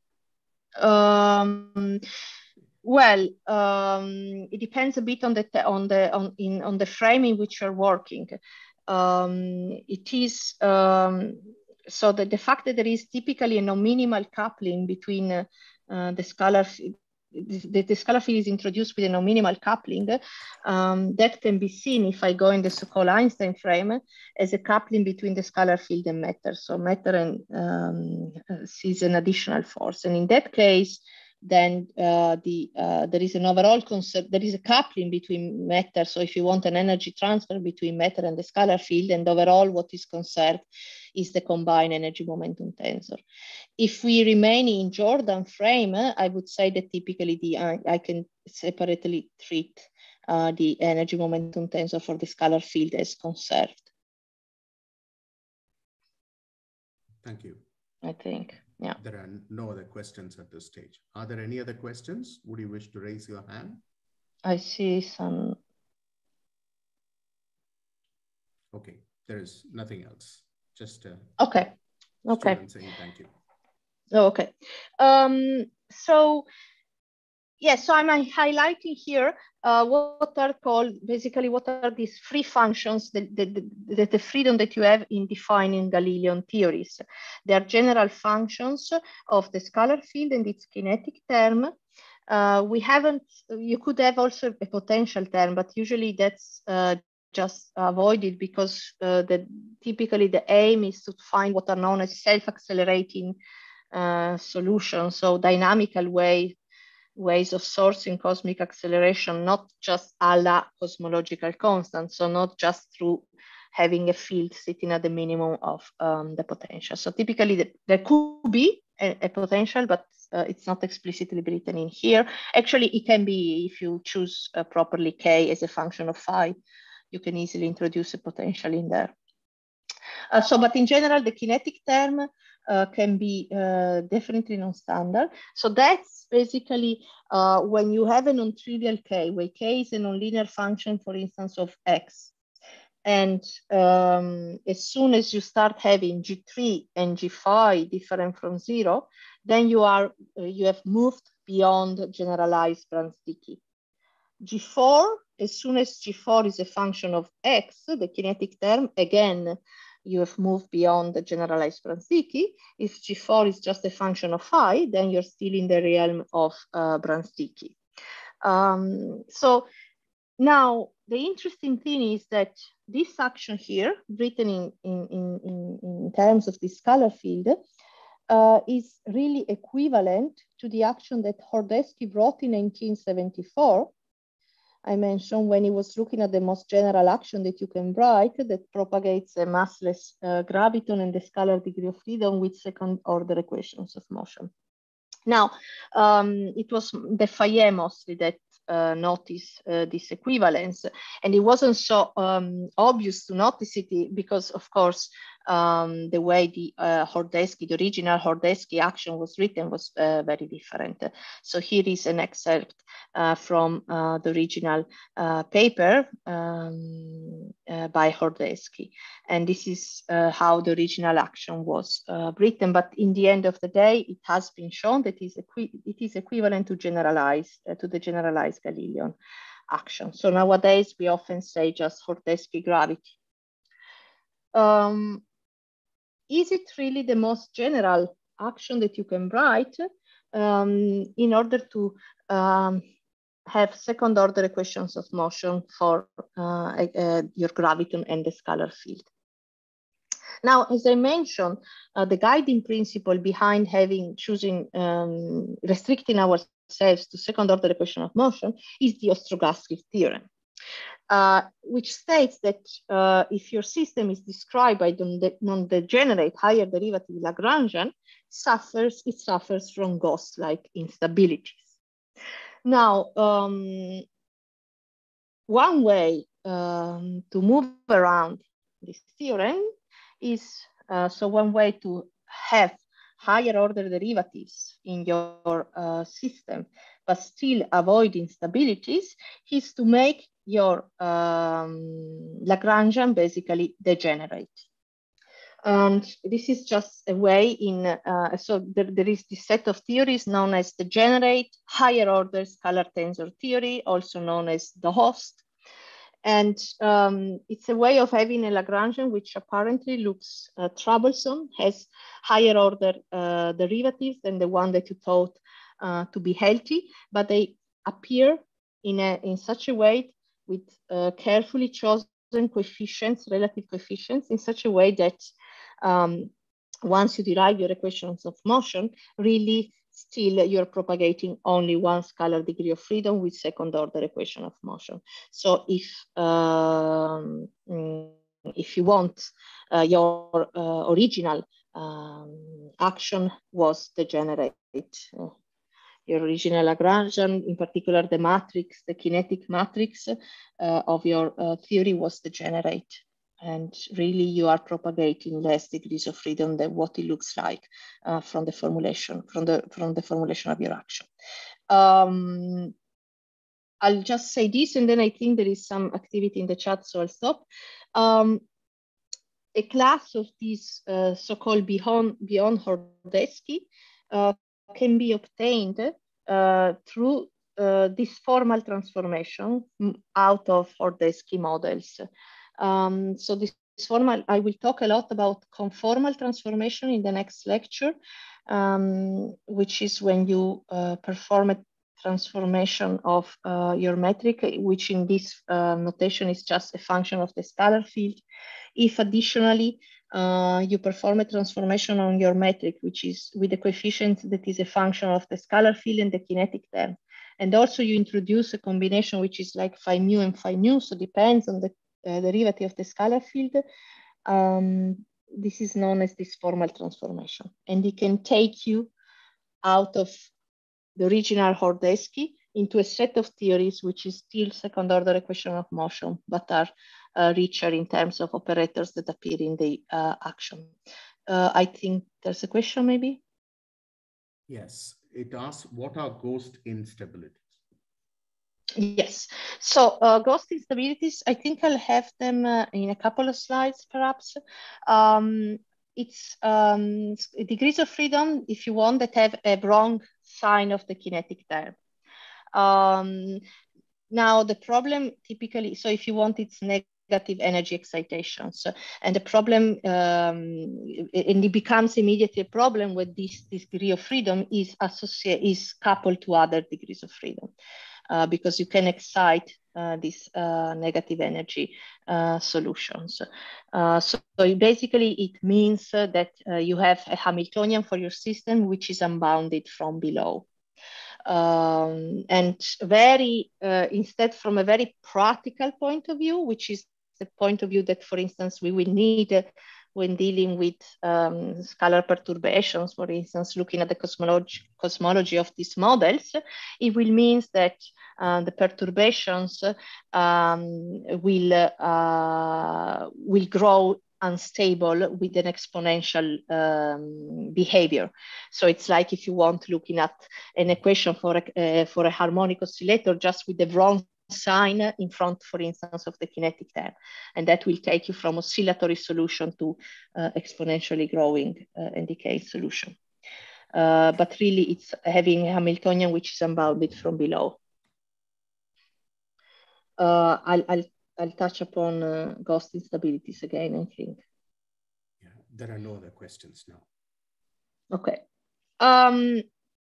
Um, well, um, it depends a bit on the on the on in on the frame in which you're working. Um, it is um, so that the fact that there is typically a non-minimal coupling between uh, uh, the scalar the, the scalar field is introduced with a non-minimal coupling. Um, that can be seen if I go in the so-called Einstein frame as a coupling between the scalar field and matter. So matter and um, sees an additional force, and in that case, then uh, the uh, there is an overall concept. There is a coupling between matter. So if you want an energy transfer between matter and the scalar field, and overall what is conserved is the combined energy momentum tensor. If we remain in Jordan frame, I would say that typically the I, I can separately treat uh, the energy momentum tensor for the scalar field as conserved. Thank you. I think, yeah. There are no other questions at this stage. Are there any other questions? Would you wish to raise your hand? I see some. Okay, there is nothing else. Just uh, okay. Okay. Saying thank you. Okay. Um, so, yes, yeah, so I'm highlighting here uh, what are called, basically, what are these free functions, the, the, the, the freedom that you have in defining Galilean theories. They are general functions of the scalar field and its kinetic term. Uh, we haven't, you could have also a potential term, but usually that's uh, just avoided because uh, the, typically the aim is to find what are known as self-accelerating uh, solutions, so dynamical way, ways of sourcing cosmic acceleration, not just a la cosmological constant, so not just through having a field sitting at the minimum of um, the potential. So typically the, there could be a, a potential, but uh, it's not explicitly written in here. Actually, it can be if you choose uh, properly K as a function of phi, you can easily introduce a potential in there. Uh, so, but in general, the kinetic term uh, can be uh, definitely non-standard. So that's basically uh, when you have a non-trivial K, where K is a nonlinear function, for instance, of X. And um, as soon as you start having G three and G five different from zero, then you are uh, you have moved beyond generalized Brans-Dicke. G four, as soon as G four is a function of X, the kinetic term, again, you have moved beyond the generalized Brans-Dicke. If G four is just a function of phi, then you're still in the realm of uh, Brans-Dicke. Um, so now the interesting thing is that this action here, written in, in, in, in terms of the scalar field, uh, is really equivalent to the action that Hordesky wrote in nineteen seventy-four. I mentioned when he was looking at the most general action that you can write that propagates a massless uh, graviton and the scalar degree of freedom with second order equations of motion. Now, um, it was the Fayet mostly that uh, noticed uh, this equivalence, and it wasn't so um, obvious to notice it because, of course, um, the way the uh, Hordesky, the original Hordesky action was written was uh, very different. So here is an excerpt uh, from uh, the original uh, paper um, uh, by Hordesky. And this is uh, how the original action was uh, written. But in the end of the day, it has been shown that it is, it is equivalent to generalized, uh, to the generalized Galilean action. So nowadays, we often say just Hordesky gravity. Um, is it really the most general action that you can write um, in order to um, have second order equations of motion for uh, uh, your graviton and the scalar field? Now, as I mentioned, uh, the guiding principle behind having choosing um, restricting ourselves to second order equation of motion is the Ostrogastri theorem. Uh, which states that uh, if your system is described by the non-degenerate higher derivative Lagrangian, suffers, it suffers from ghost-like instabilities. Now, um, one way um, to move around this theorem is, uh, so one way to have higher order derivatives in your uh, system, but still avoid instabilities, is to make your um, Lagrangian basically degenerate. And this is just a way in, uh, so there, there is this set of theories known as degenerate higher order scalar tensor theory, also known as the host. And um, it's a way of having a Lagrangian which apparently looks uh, troublesome, has higher order uh, derivatives than the one that you thought uh, to be healthy, but they appear in, a, in such a way with uh, carefully chosen coefficients, relative coefficients, in such a way that um, once you derive your equations of motion, really still you're propagating only one scalar degree of freedom with second order equation of motion. So if, um, if you want uh, your uh, original um, action was degenerate, uh, your original Lagrangian, in particular the matrix, the kinetic matrix uh, of your uh, theory was degenerate. And really you are propagating less degrees of freedom than what it looks like uh, from the formulation, from the, from the formulation of your action. Um, I'll just say this, and then I think there is some activity in the chat, so I'll stop. Um, a class of these uh, so-called beyond, beyond Hordesky uh, can be obtained uh, through uh, this formal transformation out of Hordesky models. Um, so this formal, I will talk a lot about conformal transformation in the next lecture, um, which is when you uh, perform a transformation of uh, your metric, which in this uh, notation is just a function of the scalar field. If additionally uh, you perform a transformation on your metric, which is with a coefficient that is a function of the scalar field and the kinetic term. And also you introduce a combination which is like phi mu and phi nu, so depends on the uh, derivative of the scalar field. Um, this is known as this formal transformation. And it can take you out of the original Hordesky into a set of theories which is still second order equation of motion, but are uh, richer in terms of operators that appear in the uh, action. Uh, I think there's a question maybe? Yes, it asks, what are ghost instabilities? Yes, so uh, ghost instabilities, I think I'll have them uh, in a couple of slides perhaps. Um, it's um, degrees of freedom, if you want, that have a wrong sign of the kinetic term. Um, now the problem typically, so if you want, it's negative energy excitations, and the problem, um, and it becomes immediately a problem when this, this degree of freedom is associated, is coupled to other degrees of freedom. Uh, because you can excite uh, these uh, negative energy uh, solutions. Uh, so, so basically it means uh, that uh, you have a Hamiltonian for your system which is unbounded from below. Um, and very, uh, instead from a very practical point of view, which is the point of view that, for instance, we will need uh, when dealing with um, scalar perturbations, for instance, looking at the cosmology, cosmology of these models, it will mean that uh, the perturbations um, will, uh, will grow unstable with an exponential um, behavior. So it's like if you want looking at an equation for a, uh, for a harmonic oscillator just with the wrong sign in front, for instance, of the kinetic term. And that will take you from oscillatory solution to uh, exponentially growing uh, and decaying solution. Uh, but really it's having a Hamiltonian which is unbounded from below. Uh, I'll, I'll, I'll touch upon uh, ghost instabilities again, I think. Yeah, there are no other questions now. Okay. Um,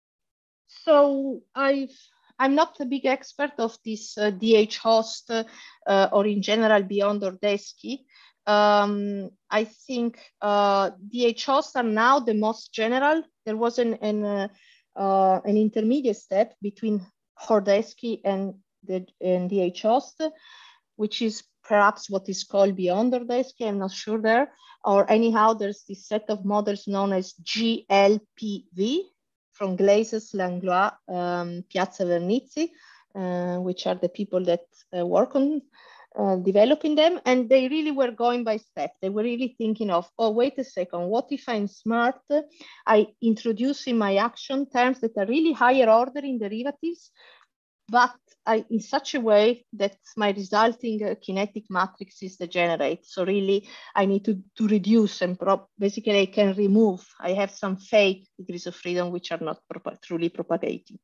so I've, I'm not a big expert of this uh, D H host uh, or in general beyond Ordesky. Um, I think uh, D H hosts are now the most general. There was an, an, uh, uh, an intermediate step between Ordesky and the and D H host, which is perhaps what is called beyond Ordesky, I'm not sure there. Or anyhow, there's this set of models known as G L P V from Glazes, Langlois, um, Piazza Vernizzi, uh, which are the people that uh, work on uh, developing them. And they really were going by step. They were really thinking of, oh, wait a second, what if I'm smart? I introduce in my action terms that are really higher order in derivatives, but I, in such a way that my resulting uh, kinetic matrix is degenerate. So really, I need to, to reduce and prop basically I can remove. I have some fake degrees of freedom which are not prop truly propagating.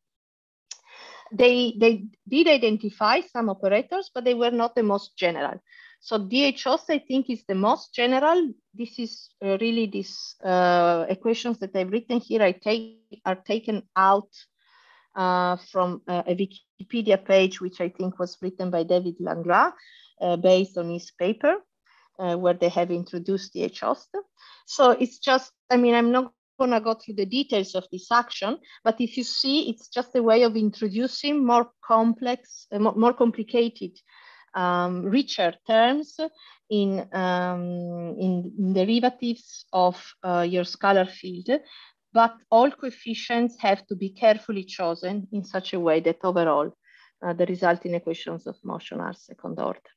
They, they did identify some operators, but they were not the most general. So D H host, I think, is the most general. This is uh, really these uh, equations that I've written here I take, are taken out Uh, from uh, a Wikipedia page, which I think was written by David Langlois, uh, based on his paper, uh, where they have introduced D H host. So it's just, I mean, I'm not going to go through the details of this action, but if you see, it's just a way of introducing more complex, uh, more, more complicated, um, richer terms in, um, in, in derivatives of uh, your scalar field. But all coefficients have to be carefully chosen in such a way that overall uh, the resulting equations of motion are second order.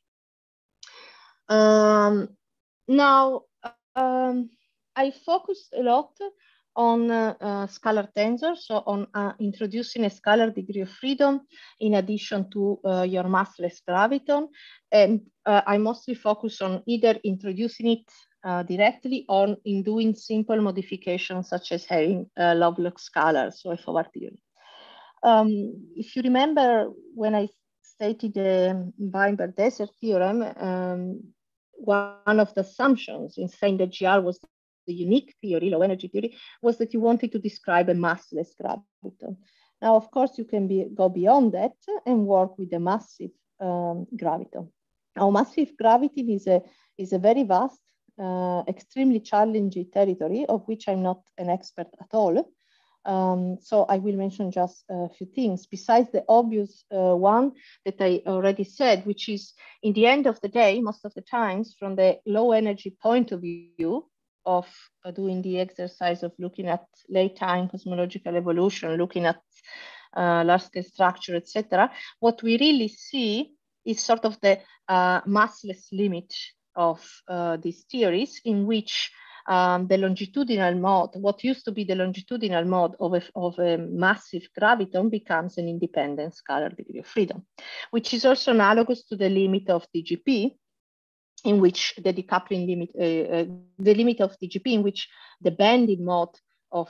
Um, now, um, I focused a lot on uh, uh, scalar tensors, so on uh, introducing a scalar degree of freedom in addition to uh, your massless graviton. And uh, I mostly focus on either introducing it Uh, directly or in doing simple modifications such as having uh, Lovelock scalars, so F over theory. Um, if you remember when I stated the Weinberg-Desert theorem, um, one of the assumptions in saying that G R was the unique theory, low energy theory, was that you wanted to describe a massless graviton. Now, of course, you can be, go beyond that and work with a massive um, graviton. Now, massive gravity is a, is a very vast Uh, extremely challenging territory of which I'm not an expert at all. Um, so I will mention just a few things besides the obvious uh, one that I already said, which is in the end of the day, most of the times from the low energy point of view of uh, doing the exercise of looking at late time cosmological evolution, looking at uh, large scale structure, et cetera, what we really see is sort of the uh, massless limit of uh, these theories in which um, the longitudinal mode, what used to be the longitudinal mode of a, of a massive graviton becomes an independent scalar degree of freedom, which is also analogous to the limit of D G P, in which the decoupling limit, uh, uh, the limit of D G P in which the bending mode of,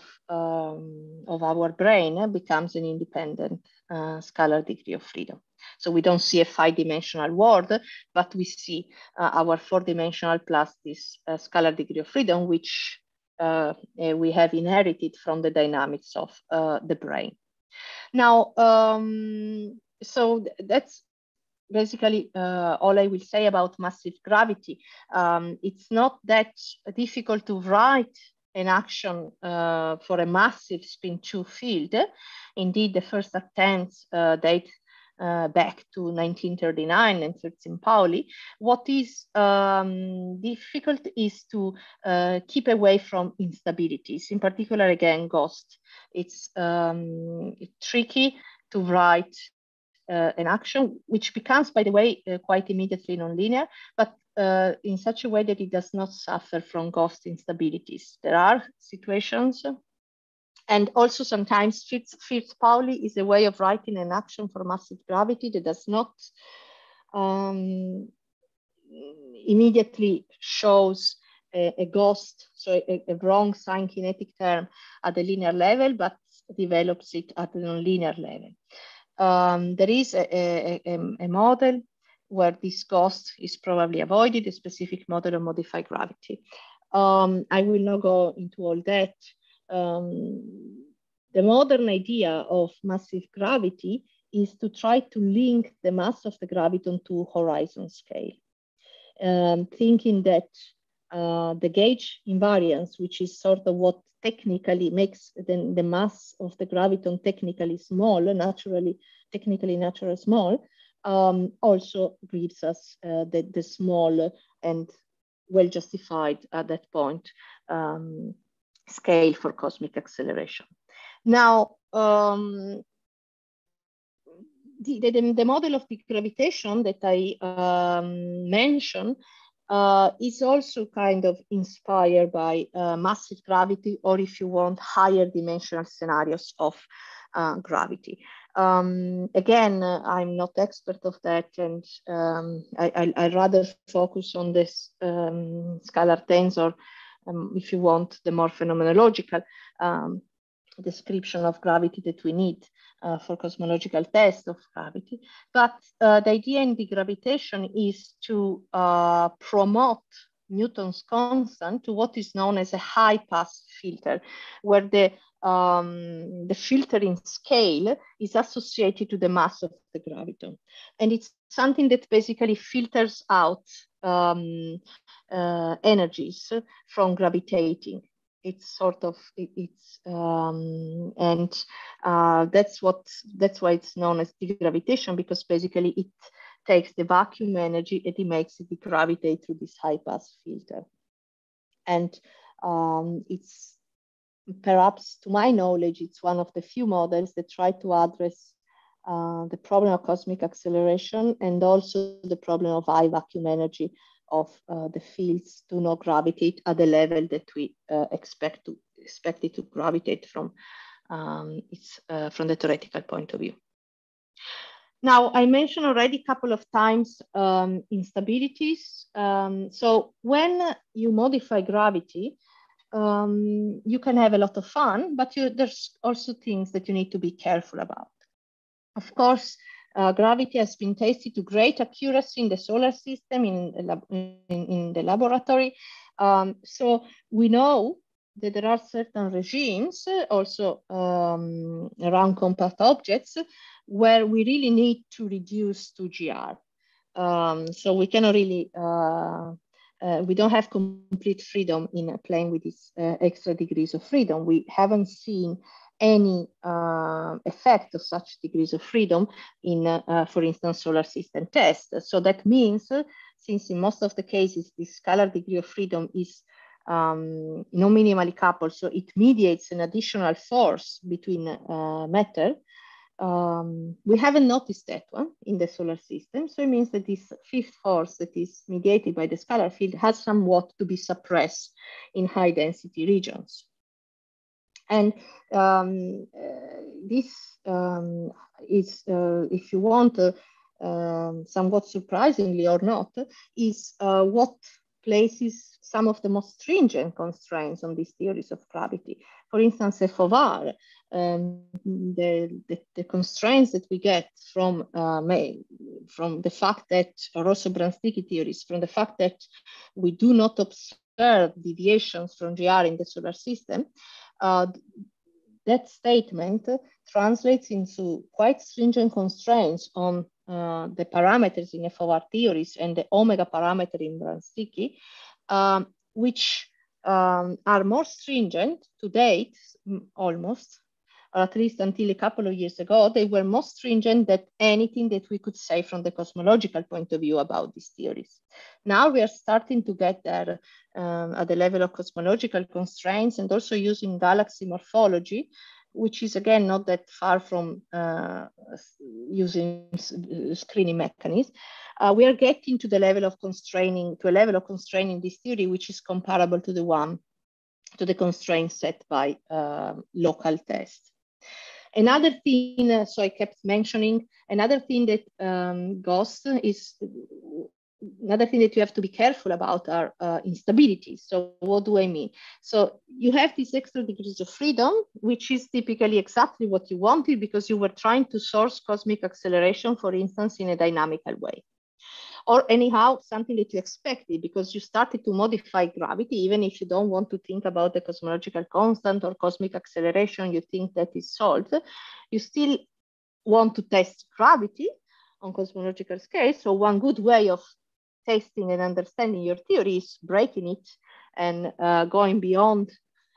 um, of our brain uh, becomes an independent uh, scalar degree of freedom. So we don't see a five-dimensional world, but we see uh, our four-dimensional plus this uh, scalar degree of freedom, which uh, uh, we have inherited from the dynamics of uh, the brain. Now, um, so th that's basically uh, all I will say about massive gravity. Um, it's not that difficult to write an action uh, for a massive spin two field. Indeed, the first attempts uh, date uh, back to nineteen thirty-nine and thirteen Pauli. What is um, difficult is to uh, keep away from instabilities, in particular, again, ghost. It's um, tricky to write Uh, an action, which becomes, by the way, uh, quite immediately nonlinear. But uh, in such a way that it does not suffer from ghost instabilities. There are situations, and also sometimes Fitz, Fitz-Pauli is a way of writing an action for massive gravity that does not um, immediately shows a, a ghost, so a, a wrong sign kinetic term at the linear level, but develops it at the nonlinear level. Um, there is a, a, a, a model where this ghost is probably avoided, a specific model of modified gravity. Um, I will not go into all that. Um, the modern idea of massive gravity is to try to link the mass of the graviton to horizon scale, um, thinking that uh, the gauge invariance, which is sort of what technically makes the, the mass of the graviton technically small, naturally, technically naturally small, um, also gives us uh, the, the small and well justified at that point um, scale for cosmic acceleration. Now, um, the, the, the model of the gravitation that I um, mentioned uh, is also kind of inspired by uh, massive gravity, or if you want, higher dimensional scenarios of uh, gravity. Um, again, uh, I'm not expert of that, and um, I, I, I rather focus on this um, scalar tensor, um, if you want, the more phenomenological um, description of gravity that we need uh, for cosmological tests of gravity. But uh, the idea in the gravitation is to uh, promote Newton's constant to what is known as a high pass filter, where the um, the filtering scale is associated to the mass of the graviton. And it's something that basically filters out um, uh, energies from gravitating. It's sort of, it, it's, um, and uh, that's what, that's why it's known as degravitation, because basically it takes the vacuum energy and it makes it degravitate through this high pass filter. And um, it's, perhaps to my knowledge, it's one of the few models that try to address uh, the problem of cosmic acceleration and also the problem of high vacuum energy of uh, the fields do not gravitate at the level that we uh, expect to expect it to gravitate from um, its uh, from the theoretical point of view. Now, I mentioned already a couple of times um, instabilities. Um, so when you modify gravity, um, you can have a lot of fun, but you, there's also things that you need to be careful about. Of course, uh, gravity has been tested to great accuracy in the solar system, in the, lab in, in the laboratory. Um, so we know that there are certain regimes uh, also um, around compact objects where we really need to reduce to G R. Um, so we cannot really, uh, uh, we don't have complete freedom in playing with these uh, extra degrees of freedom. We haven't seen any uh, effect of such degrees of freedom in, uh, for instance, solar system tests. So that means, uh, since in most of the cases, this scalar degree of freedom is um, non-minimally coupled, so it mediates an additional force between uh, matter, um, we haven't noticed that one in the solar system. So it means that this fifth force that is mediated by the scalar field has somewhat to be suppressed in high density regions. And um, uh, this um, is, uh, if you want, uh, um, somewhat surprisingly or not, is uh, what places some of the most stringent constraints on these theories of gravity. For instance, F of R, um, the, the, the constraints that we get from, uh, from the fact that, or also Brans-Dicke theories, from the fact that we do not observe deviations from G R in the solar system, uh, that statement translates into quite stringent constraints on uh, the parameters in F of R theories and the omega parameter in Brans-Dicke, um, which um, are more stringent to date, almost, or at least until a couple of years ago. They were more stringent than anything that we could say from the cosmological point of view about these theories. Now we are starting to get there um, at the level of cosmological constraints and also using galaxy morphology which is again not that far from uh, using screening mechanisms, uh, we are getting to the level of constraining, to a level of constraining this theory, which is comparable to the one, to the constraints set by uh, local tests. Another thing, uh, so I kept mentioning, another thing that um, goes is, another thing that you have to be careful about are uh, instabilities. So what do I mean? So you have these extra degrees of freedom, which is typically exactly what you wanted because you were trying to source cosmic acceleration, for instance, in a dynamical way. Or anyhow, something that you expected because you started to modify gravity, even if you don't want to think about the cosmological constant or cosmic acceleration, you think that is solved, you still want to test gravity on cosmological scale. So one good way of testing and understanding your theory is breaking it and uh, going beyond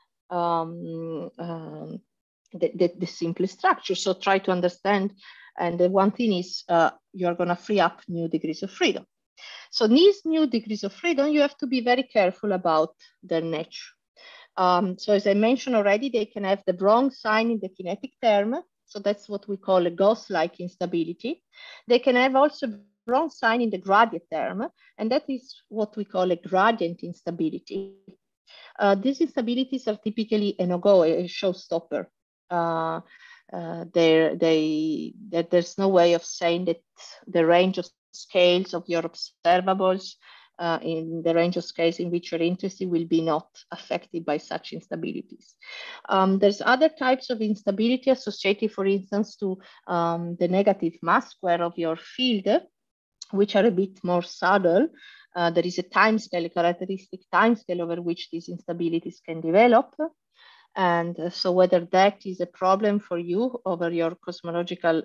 um, um, the, the, the simple structure. So try to understand. And the one thing is uh, you're going to free up new degrees of freedom. So these new degrees of freedom, you have to be very careful about their nature. Um, so as I mentioned already, they can have the wrong sign in the kinetic term. So that's what we call a Gauss-like instability. They can have also wrong sign in the gradient term, and that is what we call a gradient instability. Uh, these instabilities are typically a no-go, a showstopper. Uh, uh, they, they, that there's no way of saying that the range of scales of your observables uh, in the range of scales in which you're interested will be not affected by such instabilities. Um, there's other types of instability associated, for instance, to um, the negative mass square of your field, which are a bit more subtle. Uh, there is a time scale, a characteristic time scale over which these instabilities can develop. And uh, so whether that is a problem for you over your cosmological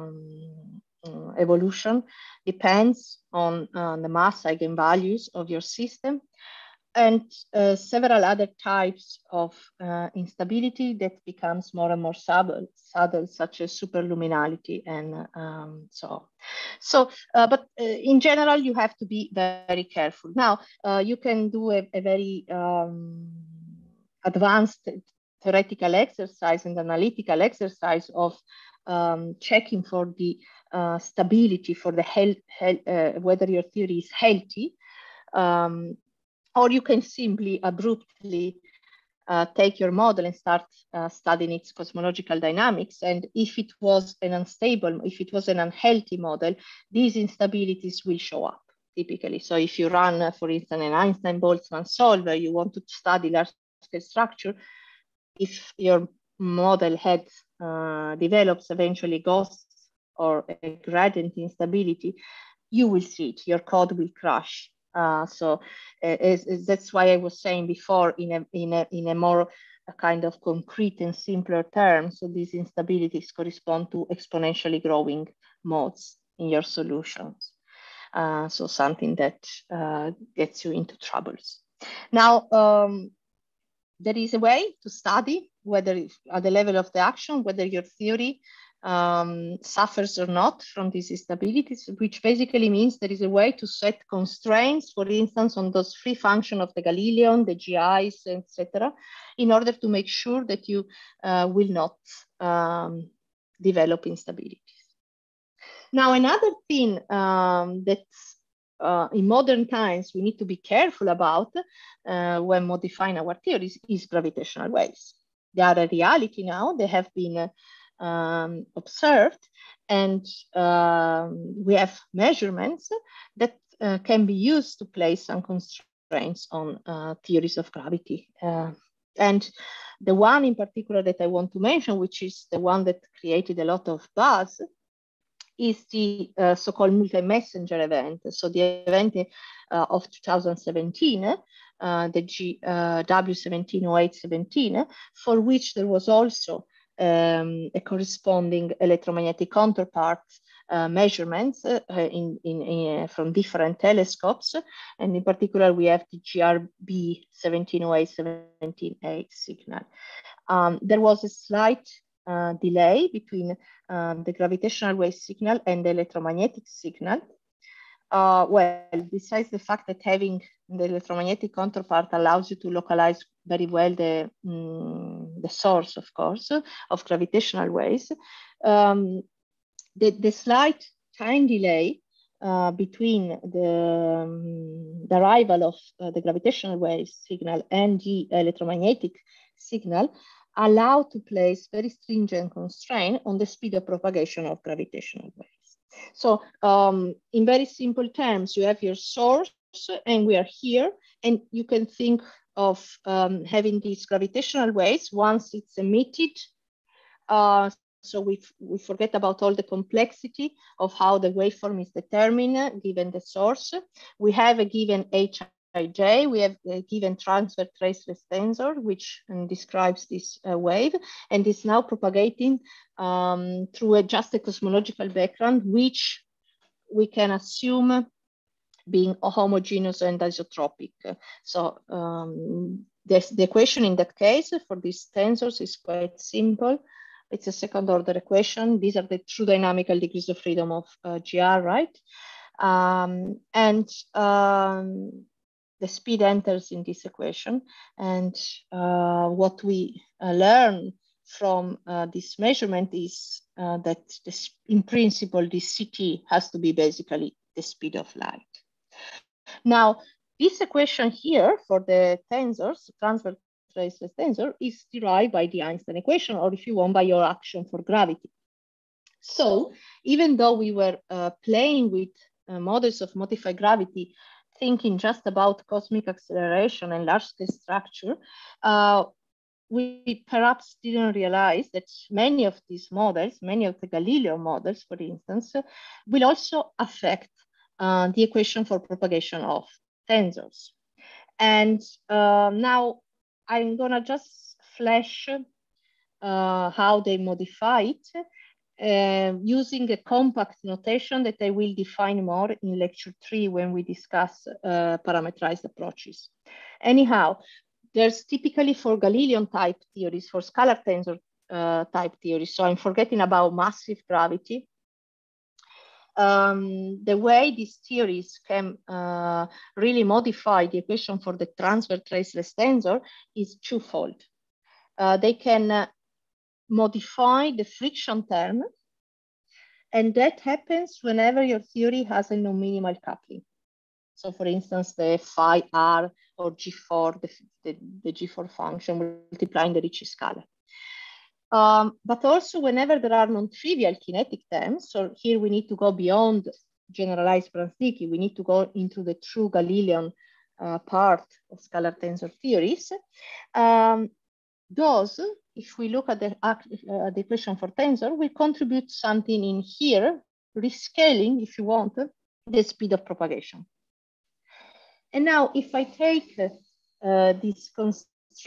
um, uh, evolution depends on uh, the mass eigenvalues of your system, and uh, several other types of uh, instability that becomes more and more subtle, subtle such as superluminality and um, so on. So, uh, but uh, in general, you have to be very careful. Now, uh, you can do a, a very um, advanced theoretical exercise and analytical exercise of um, checking for the uh, stability, for the health, health uh, whether your theory is healthy. Um, or you can simply abruptly uh, take your model and start uh, studying its cosmological dynamics. And if it was an unstable, if it was an unhealthy model, these instabilities will show up typically. So if you run, uh, for instance, an Einstein-Boltzmann solver, you want to study large-scale structure, if your model had uh, develops eventually Gauss or a gradient instability, you will see it, your code will crash. Uh, so uh, is, is, that's why I was saying before in a, in a, in a more a kind of concrete and simpler term. So these instabilities correspond to exponentially growing modes in your solutions. Uh, so something that uh, gets you into troubles. Now, um, there is a way to study whether at the level of the action, whether your theory um, suffers or not from these instabilities, which basically means there is a way to set constraints, for instance, on those free functions of the Galilean, the G Is, et cetera, in order to make sure that you uh, will not um, develop instabilities. Now, another thing um, that uh, in modern times we need to be careful about uh, when modifying our theories is gravitational waves. They are a reality now. They have been uh, Um, observed, and uh, we have measurements that uh, can be used to place some constraints on uh, theories of gravity. Uh, and the one in particular that I want to mention, which is the one that created a lot of buzz, is the uh, so-called multi-messenger event. So the event uh, of two thousand seventeen, uh, the G, uh, W seventeen oh eight seventeen, for which there was also Um, a corresponding electromagnetic counterpart uh, measurements uh, in, in, in, uh, from different telescopes. And in particular, we have the G R B seventeen oh eight seventeen A signal. Um, there was a slight uh, delay between um, the gravitational wave signal and the electromagnetic signal. Uh, well, besides the fact that having the electromagnetic counterpart allows you to localize very well the, um, the source, of course, of gravitational waves, um, the, the slight time delay uh, between the, um, the arrival of uh, the gravitational wave signal and the electromagnetic signal allow to place very stringent constraint on the speed of propagation of gravitational waves. So um, in very simple terms, you have your source and we are here, and you can think of um, having these gravitational waves once it's emitted. Uh, so we, we forget about all the complexity of how the waveform is determined given the source. We have a given H I J, we have a given transfer traceless tensor, which um, describes this uh, wave, and is now propagating um, through a, just a cosmological background, which we can assume being homogeneous and isotropic. So um, this, the equation in that case for these tensors is quite simple. It's a second order equation. These are the true dynamical degrees of freedom of uh, G R, right? Um, and um, the speed enters in this equation. And uh, what we uh, learn from uh, this measurement is uh, that this, in principle, this C T has to be basically the speed of light. Now, this equation here for the tensors, transfer traceless tensor, is derived by the Einstein equation, or if you want, by your action for gravity. So even though we were uh, playing with uh, models of modified gravity, thinking just about cosmic acceleration and large-scale structure, uh, we perhaps didn't realize that many of these models, many of the Galileo models, for instance, will also affect uh, the equation for propagation of tensors. And uh, now I'm gonna just flash uh, how they modify it uh, using a compact notation that I will define more in lecture three when we discuss uh, parameterized approaches. Anyhow, there's typically for Galilean type theories, for scalar tensor uh, type theories, so I'm forgetting about massive gravity. Um, the way these theories can uh, really modify the equation for the transfer traceless tensor is twofold. Uh, they can uh, modify the friction term, and that happens whenever your theory has a non-minimal coupling. So for instance, the phi r or G four, the, the, the G four function multiplying the Ricci scalar. Um, but also whenever there are non-trivial kinetic terms, so here we need to go beyond generalized Brans-Dicke, we need to go into the true Galilean uh, part of scalar tensor theories. Um, those, if we look at the, uh, the equation for tensor, will contribute something in here, rescaling, if you want, the speed of propagation. And now if I take uh, this constraint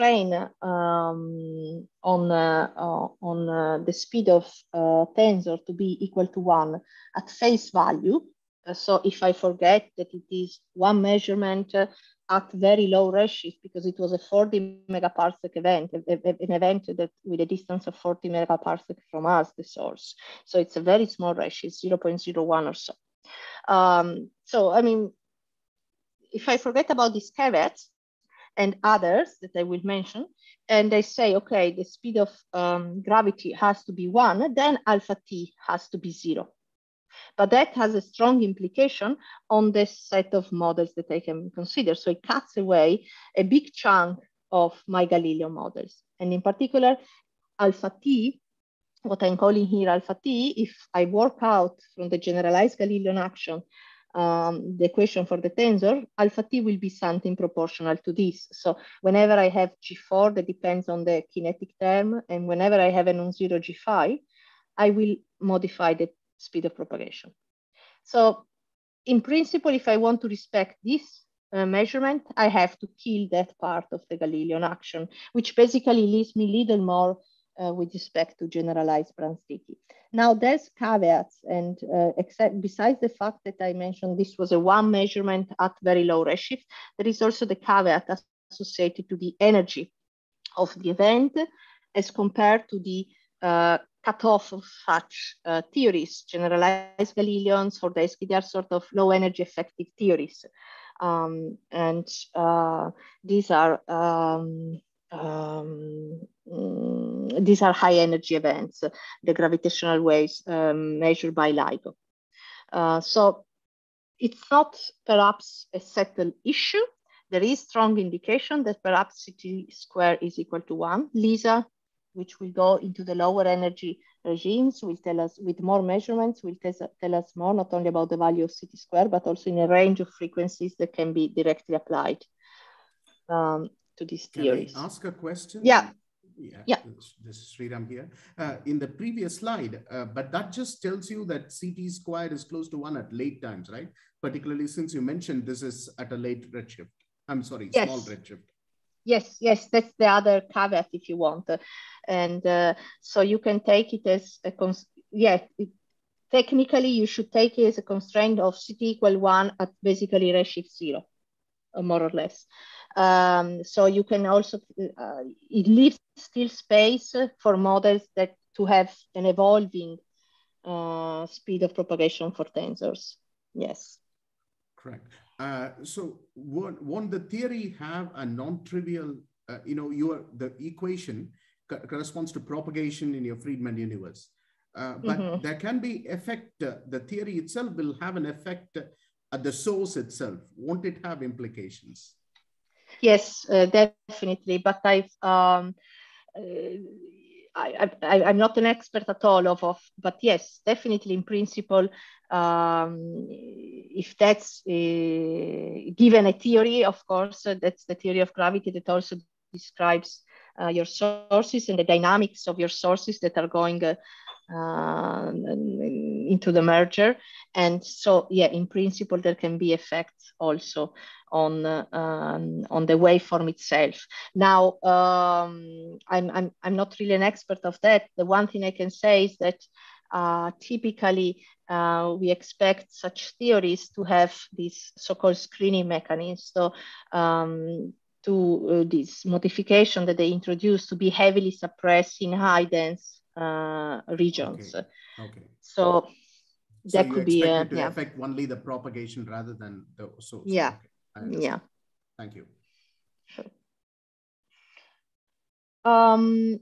um, on, uh, uh, on uh, the speed of uh, tensor to be equal to one at face value, uh, so if I forget that it is one measurement uh, at very low redshift, because it was a forty megaparsec event, a, a, an event that with a distance of forty megaparsec from us, the source. So it's a very small redshift, zero point zero one or so. Um, so, I mean, if I forget about these caveats and others that I will mention, and I say, okay, the speed of um, gravity has to be one, then alpha t has to be zero. But that has a strong implication on this set of models that I can consider. So it cuts away a big chunk of my Galileo models. And in particular, alpha t, what I'm calling here alpha t, if I work out from the generalized Galilean action Um, the equation for the tensor, alpha t will be something proportional to this. So whenever I have G four that depends on the kinetic term, and whenever I have a non-zero G five, I will modify the speed of propagation. So in principle, if I want to respect this uh, measurement, I have to kill that part of the Galilean action, which basically leaves me little more Uh, with respect to generalized Brans-Dicke. Now there's caveats, and uh, except besides the fact that I mentioned this was a one measurement at very low redshift, there is also the caveat associated to the energy of the event as compared to the uh, cutoff of such uh, theories. Generalized Galileans, for the they are sort of low energy effective theories. Um, and uh, these are um, um, these are high energy events, the gravitational waves um, measured by LIGO. Uh, so it's not perhaps a settled issue. There is strong indication that perhaps C T square is equal to one. Lisa, which will go into the lower energy regimes, will tell us with more measurements, will tell us more, not only about the value of C T square, but also in a range of frequencies that can be directly applied um, to these can theories. Can I ask a question? Yeah. Yeah, yeah. This is Sriram here. Uh, in the previous slide, uh, but that just tells you that C T squared is close to one at late times, right? Particularly since you mentioned this is at a late redshift. I'm sorry, yes. small redshift. Yes, yes, that's the other caveat if you want. And uh, so you can take it as a, cons yeah, it, technically you should take it as a constraint of C T equal one at basically redshift zero, or more or less. Um, so you can also, uh, it leaves still space for models that to have an evolving uh, speed of propagation for tensors. Yes. Correct. Uh, so won't, won't the theory have a non-trivial, uh, you know, your the equation co corresponds to propagation in your Friedman universe. Uh, but mm-hmm. there can be effect, uh, the theory itself will have an effect at the source itself. Won't it have implications? Yes, uh, definitely. But I've, um, uh, I, I, I'm not an expert at all of, of but yes, definitely in principle, um, if that's uh, given a theory, of course, uh, that's the theory of gravity that also describes uh, your sources and the dynamics of your sources that are going uh, uh, into the merger. And so, yeah, in principle, there can be effects also on uh, um, on the waveform itself. Now, um, I'm, I'm, I'm not really an expert of that. The one thing I can say is that uh, typically uh, we expect such theories to have this so-called screening mechanism. So um, to uh, this modification that they introduce to be heavily suppressed in high dense uh, regions. Okay. Okay. So so that you could expect be uh, it to yeah. affect only the propagation rather than the source. Yeah. Okay. Yeah. Thank you. Sure. Um,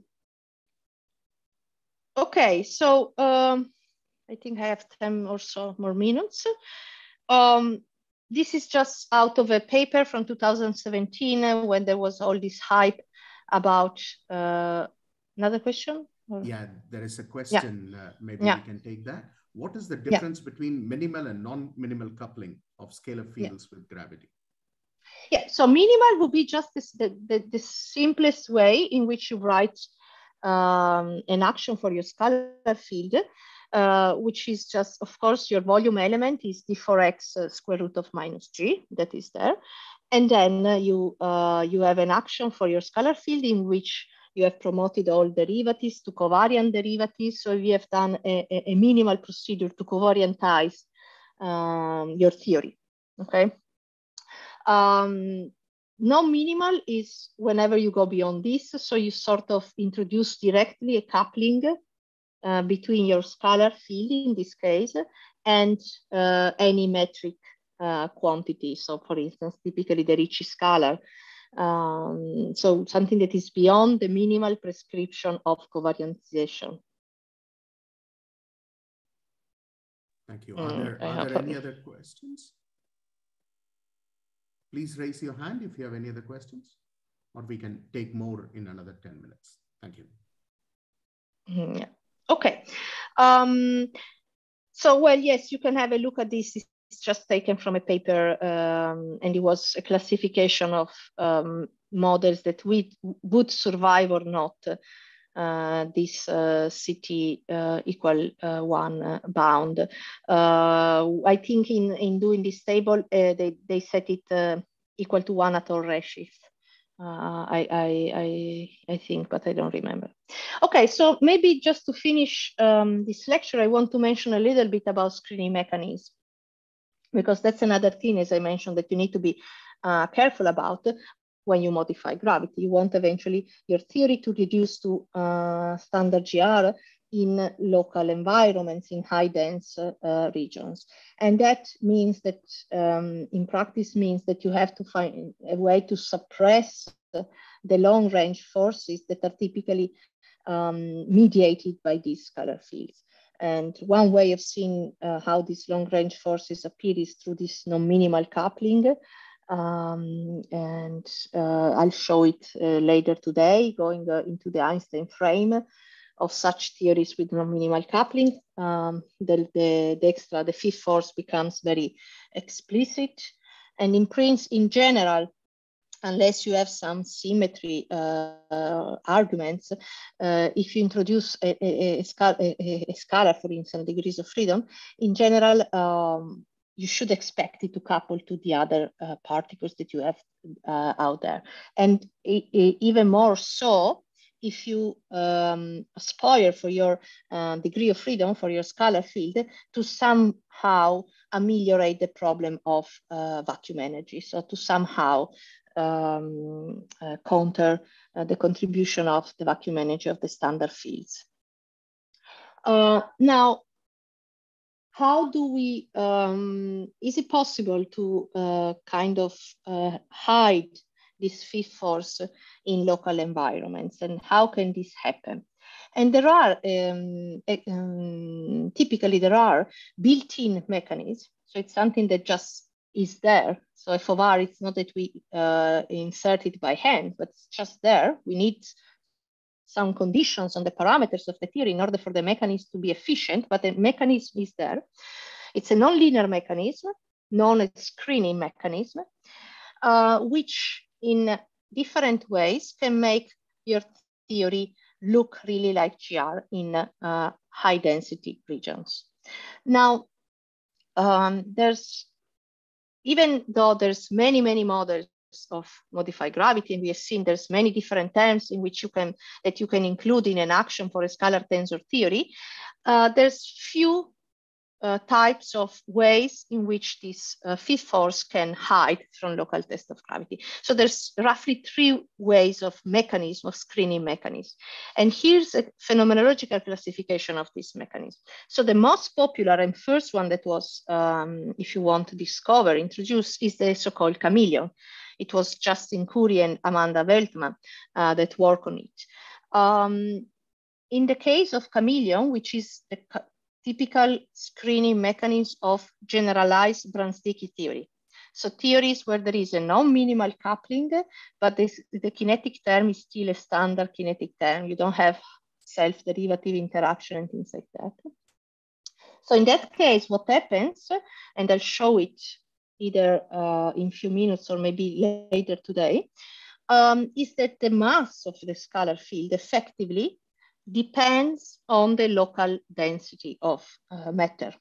okay, so um, I think I have ten or so more minutes. Um, this is just out of a paper from two thousand seventeen uh, when there was all this hype about uh, another question. Or? Yeah, there is a question. Yeah. Uh, maybe yeah. we can take that. What is the difference yeah. between minimal and non-minimal coupling of scalar fields yeah. with gravity? Yeah, so minimal would be just this, the, the, the simplest way in which you write um, an action for your scalar field, uh, which is just, of course, your volume element is d four x uh, square root of minus g, that is there. And then uh, you, uh, you have an action for your scalar field in which you have promoted all derivatives to covariant derivatives. So we have done a, a, a minimal procedure to covariantize um, your theory, okay? Um, non-minimal is whenever you go beyond this, so you sort of introduce directly a coupling uh, between your scalar field, in this case, and uh, any metric uh, quantity. So for instance, typically the Ricci scalar. Um, so something that is beyond the minimal prescription of covariantization. Thank you. Are there, mm, are there any other questions? Please raise your hand if you have any other questions, or we can take more in another ten minutes. Thank you. Yeah. Okay. Um, so, well, yes, you can have a look at this. It's just taken from a paper, um, and it was a classification of um, models that we would survive or not uh, this uh, C T uh, equal uh, one uh, bound. Uh, I think in, in doing this table, uh, they, they set it uh, equal to one at all redshift. Uh, I, I, I, I think, but I don't remember. Okay, so maybe just to finish um, this lecture, I want to mention a little bit about screening mechanisms, because that's another thing, as I mentioned, that you need to be uh, careful about when you modify gravity. You want eventually your theory to reduce to uh, standard G R in local environments, in high dense uh, regions. And that means that um, in practice means that you have to find a way to suppress the long-range forces that are typically um, mediated by these scalar fields. And one way of seeing uh, how these long-range forces appear is through this non-minimal coupling. Um, and uh, I'll show it uh, later today, going uh, into the Einstein frame of such theories with non-minimal coupling. Um, the, the, the extra, the fifth force becomes very explicit. And imprints in general, unless you have some symmetry uh, uh, arguments, uh, if you introduce a, a, a, scal a, a scalar, for instance, degrees of freedom, in general, um, you should expect it to couple to the other uh, particles that you have uh, out there. And it, it, even more so, if you um, aspire for your uh, degree of freedom, for your scalar field, to somehow ameliorate the problem of uh, vacuum energy. So to somehow um, uh, counter uh, the contribution of the vacuum energy of the standard fields. Uh, now, how do we, um, is it possible to uh, kind of uh, hide this fifth force in local environments, and how can this happen? And there are, um, um, typically there are built-in mechanisms. So it's something that just is there. So F of R, it's not that we uh, insert it by hand, but it's just there. We need some conditions on the parameters of the theory in order for the mechanism to be efficient, but the mechanism is there. It's a nonlinear mechanism, known as screening mechanism, uh, which in different ways can make your theory look really like G R in uh, high density regions. Now, um, there's, even though there's many, many models of modified gravity, and we have seen there's many different terms in which you can, that you can include in an action for a scalar tensor theory, uh, there's few Uh, types of ways in which this uh, fifth force can hide from local test of gravity. So there's roughly three ways of mechanism, of screening mechanism. And here's a phenomenological classification of this mechanism. So the most popular and first one that was, um, if you want to discover, introduced, is the so-called chameleon. It was Justin Curry and Amanda Veltman uh, that work on it. Um, in the case of chameleon, which is the typical screening mechanism of generalized Brans-Dicke theory. So theories where there is a non-minimal coupling, but this, the kinetic term is still a standard kinetic term. You don't have self-derivative interaction and things like that. So in that case, what happens, and I'll show it either uh, in a few minutes or maybe later today, um, is that the mass of the scalar field effectively depends on the local density of uh, matter.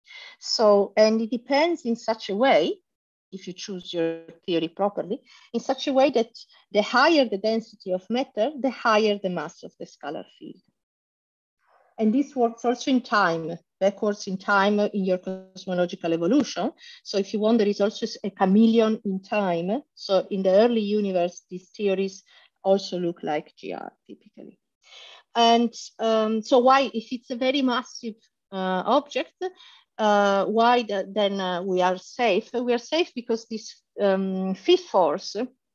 So, and it depends in such a way, if you choose your theory properly, in such a way that the higher the density of matter, the higher the mass of the scalar field. And this works also in time, backwards in time in your cosmological evolution. So if you want, there is also a chameleon in time. So in the early universe, these theories also look like G R typically. And um, so why, if it's a very massive uh, object, uh, why the, then uh, we are safe? We are safe because this um, fifth force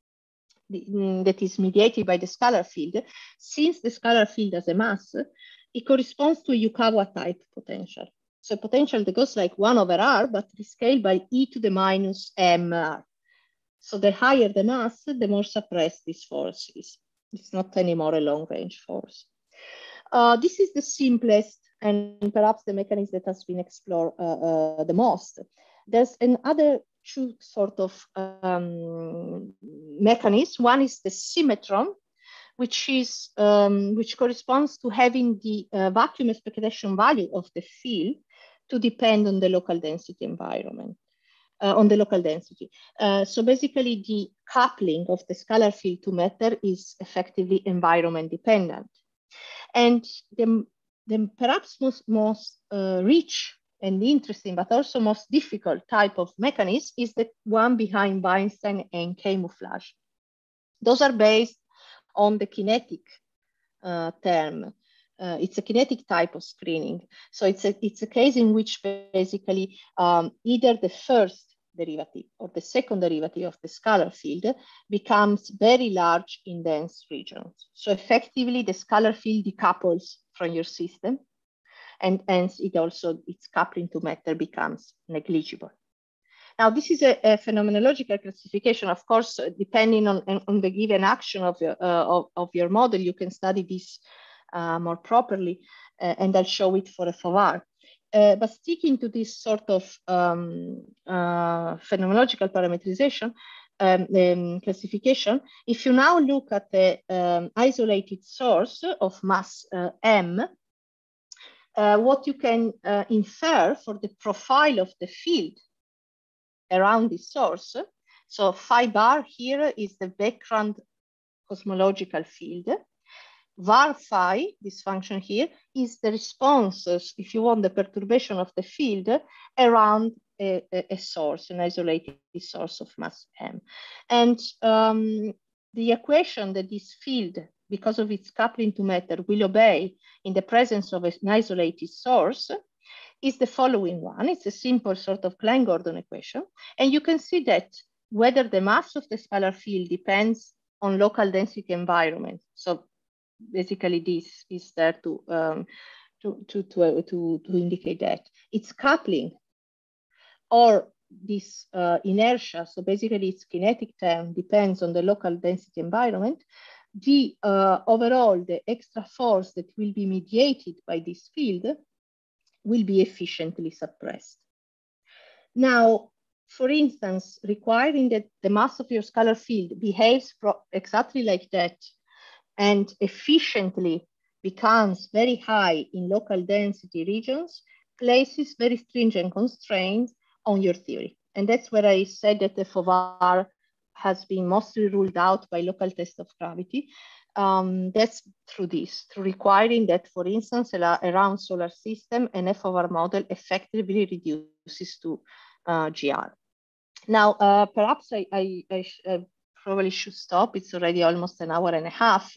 the, that is mediated by the scalar field, since the scalar field has a mass, it corresponds to a Yukawa type potential. So potential that goes like one over R, but is scaled by e to the minus m r. So the higher the mass, the more suppressed this force is. It's not anymore a long range force. Uh, this is the simplest and perhaps the mechanism that has been explored uh, uh, the most. There's another two sort of um, mechanisms. One is the symmetron, which is um, which corresponds to having the uh, vacuum expectation value of the field to depend on the local density environment, uh, on the local density. Uh, so basically, the coupling of the scalar field to matter is effectively environment dependent. And the, the perhaps most, most uh, rich and interesting, but also most difficult type of mechanism is the one behind Weinstein and camouflage. Those are based on the kinetic uh, term. Uh, it's a kinetic type of screening. So it's a, it's a case in which basically um, either the first derivative or the second derivative of the scalar field becomes very large in dense regions. So effectively the scalar field decouples from your system, and hence it also, its coupling to matter becomes negligible. Now, this is a, a phenomenological classification. Of course, depending on, on the given action of your, uh, of, of your model, you can study this uh, more properly, uh, and I'll show it for a F O V R. Uh, but sticking to this sort of um, uh, phenomenological parameterization, um, um, classification, if you now look at the um, isolated source of mass uh, M, uh, what you can uh, infer for the profile of the field around this source. So phi bar here is the background cosmological field. Var phi, this function here, is the responses, if you want, the perturbation of the field around a, a, a source, an isolated source of mass M. And um, the equation that this field, because of its coupling to matter, will obey in the presence of an isolated source is the following one. It's a simple sort of Klein-Gordon equation. And you can see that whether the mass of the scalar field depends on local density environment. So basically this is there to, um, to, to, to, uh, to, to indicate that. Its coupling or this uh, inertia, so basically its kinetic term depends on the local density environment. The uh, overall, the extra force that will be mediated by this field will be efficiently suppressed. Now, for instance, requiring that the mass of your scalar field behaves exactly like that and efficiently becomes very high in local density regions places very stringent constraints on your theory. And that's where I said that the F O V R has been mostly ruled out by local tests of gravity. Um, that's through this, through requiring that, for instance, around solar system, an F O V R model effectively reduces to uh, G R. Now, uh, perhaps I, I, I, sh I probably should stop. It's already almost an hour and a half.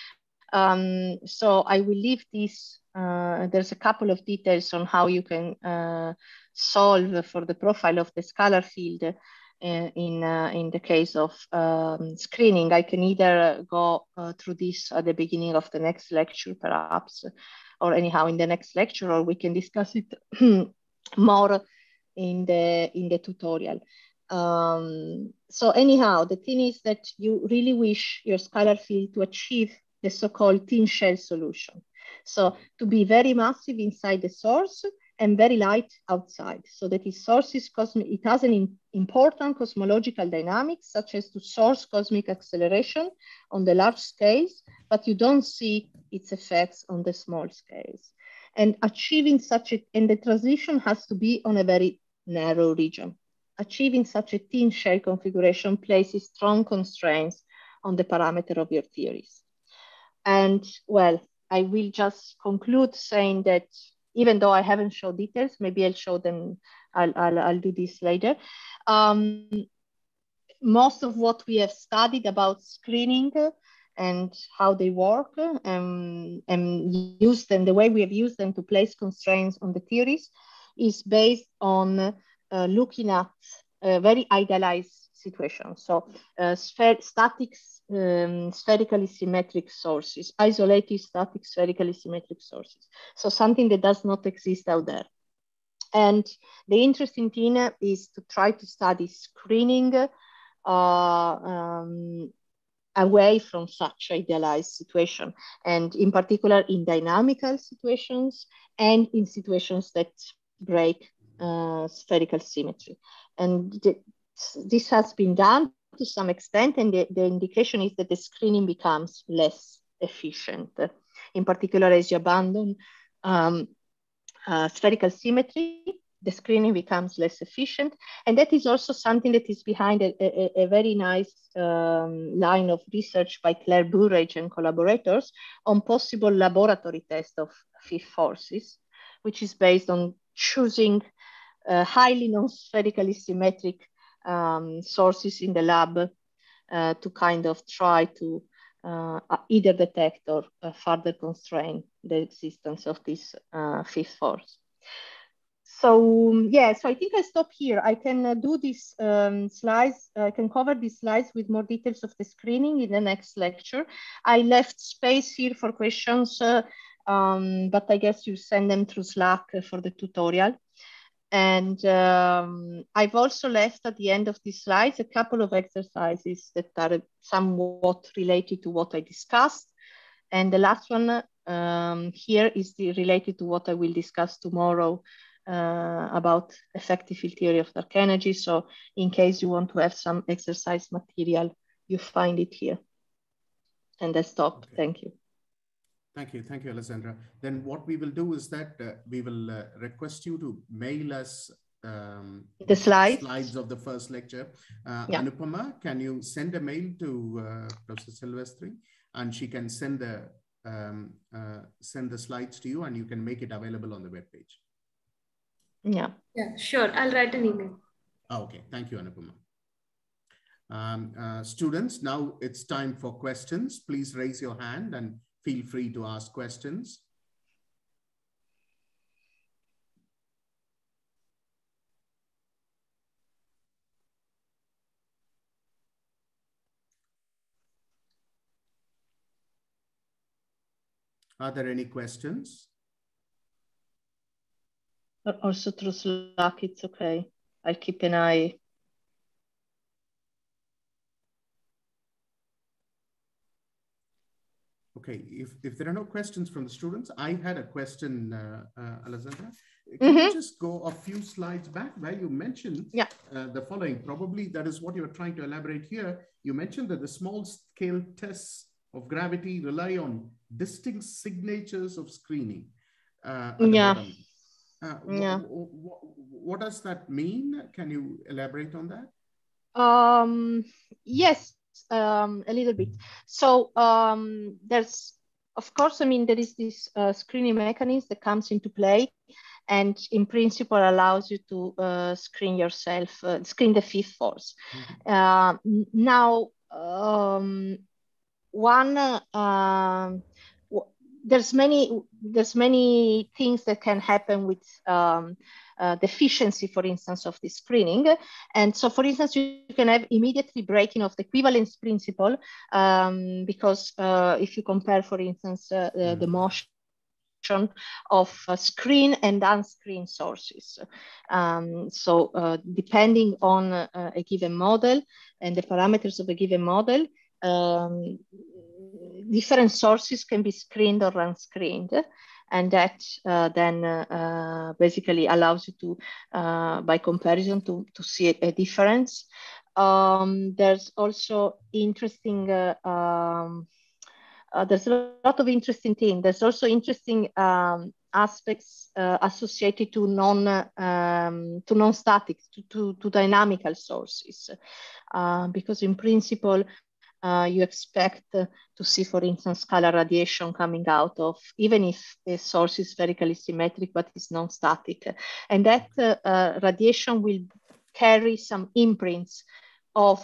Um, so I will leave this. Uh, there's a couple of details on how you can uh, solve for the profile of the scalar field uh, in, uh, in the case of um, screening. I can either go uh, through this at the beginning of the next lecture, perhaps, or anyhow in the next lecture, or we can discuss it more in the, in the tutorial. Um, so anyhow, the thing is that you really wish your scalar field to achieve the so-called thin shell solution. So to be very massive inside the source and very light outside. So that its source is cosmic, it has an in, important cosmological dynamics, such as to source cosmic acceleration on the large scales, but you don't see its effects on the small scales. And achieving such a, and the transition has to be on a very narrow region. Achieving such a thin shell configuration places strong constraints on the parameter of your theories. And well, I will just conclude saying that even though I haven't shown details, maybe I'll show them, I'll, I'll, I'll do this later. Um, most of what we have studied about screening and how they work um, and use them, the way we have used them to place constraints on the theories is based on uh, looking at a very idealized situation. So uh, static, um, spherically symmetric sources, isolated static spherically symmetric sources. So something that does not exist out there. And the interesting thing is to try to study screening uh, um, away from such idealized situation, and in particular in dynamical situations and in situations that break uh, spherical symmetry. And th this has been done to some extent, and the, the indication is that the screening becomes less efficient, in particular as you abandon um, uh, spherical symmetry, the screening becomes less efficient. And that is also something that is behind a, a, a very nice um, line of research by Claire Burrage and collaborators on possible laboratory test of fifth forces, which is based on choosing uh, highly non-spherically symmetric um, sources in the lab uh, to kind of try to uh, either detect or uh, further constrain the existence of this uh, fifth force. so yeah, so I think I stop here. I can uh, do these um, slides. I can cover these slides with more details of the screening in the next lecture. I left space here for questions, uh, um, but I guess you send them through Slack for the tutorial. And um, I've also left at the end of these slides a couple of exercises that are somewhat related to what I discussed. And the last one um, here is the, related to what I will discuss tomorrow uh, about effective field theory of dark energy. So in case you want to have some exercise material, you find it here. And I stopped. Okay. Thank you. Thank you. Thank you, Alessandra. Then what we will do is that uh, we will uh, request you to mail us um, the slides. slides of the first lecture. Uh, yeah. Anupama, can you send a mail to uh, Professor Silvestri, and she can send the um, uh, send the slides to you, and you can make it available on the web page. Yeah. Yeah, sure. I'll write an email. Okay. Thank you, Anupama. Um, uh, students, now it's time for questions. Please raise your hand and feel free to ask questions. Are there any questions? Also through Slack, it's okay. I'll keep an eye. Okay, if, if there are no questions from the students, I had a question, uh, uh, Alessandra. Can Mm-hmm. you just go a few slides back where you mentioned yeah. uh, the following? Probably that is what you're trying to elaborate here. You mentioned that the small scale tests of gravity rely on distinct signatures of screening uh, at the yeah. bottom. Uh, yeah. what, what, what does that mean? Can you elaborate on that? Um, yes, um, a little bit. So um, there's, of course, I mean, there is this uh, screening mechanism that comes into play, and in principle allows you to uh, screen yourself, uh, screen the fifth force. Mm-hmm. uh, now, um, one, uh, there's many, there's many things that can happen with um, uh, deficiency, for instance, of the screening. And so, for instance, you can have immediately breaking of the equivalence principle, um, because uh, if you compare, for instance, uh, the, mm. the motion of uh, screen and unscreened sources. Um, so uh, depending on uh, a given model and the parameters of a given model, um, different sources can be screened or unscreened. And that uh, then uh, uh, basically allows you to, uh, by comparison, to, to see a, a difference. Um, there's also interesting uh, um, Uh, there's a lot of interesting things. There's also interesting um, aspects uh, associated to non uh, um, to non-static, to, to, to dynamical sources, uh, because in principle uh, you expect uh, to see, for instance, scalar radiation coming out of, even if the source is spherically symmetric but is non-static, and that uh, uh, radiation will carry some imprints of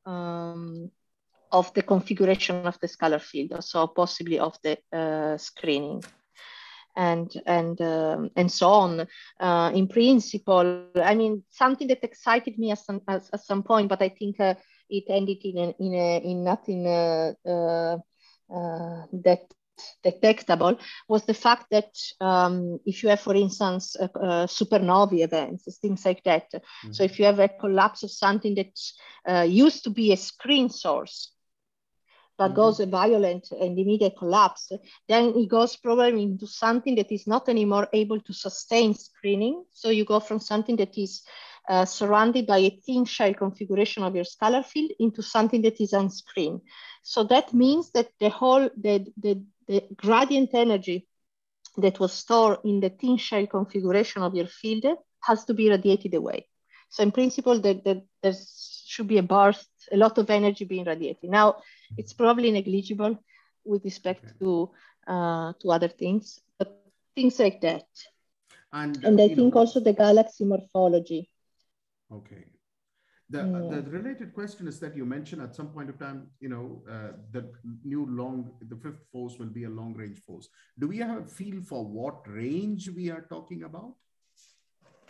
um, of the configuration of the scalar field, so possibly of the uh, screening, and and um, and so on. Uh, in principle, I mean, something that excited me at some at, at some point, but I think uh, it ended in a, in a, in nothing uh, uh, uh, that detectable, was the fact that um, if you have, for instance, uh, uh, supernovae events, things like that. Mm-hmm. So if you have a collapse of something that uh, used to be a screen source, but mm-hmm. goes a violent and immediate collapse, then it goes probably into something that is not anymore able to sustain screening. So you go from something that is uh, surrounded by a thin shell configuration of your scalar field into something that is unscreened. So that means that the whole, the, the, the gradient energy that was stored in the thin shell configuration of your field has to be radiated away. So in principle, that the, there should be a burst, a lot of energy being radiated. Now, it's probably negligible with respect okay. to uh, to other things, but things like that. And, and I think know, also the galaxy morphology. Okay. The, mm. the related question is that you mentioned at some point of time, you know, uh, the new long, the fifth force will be a long range force. Do we have a feel for what range we are talking about?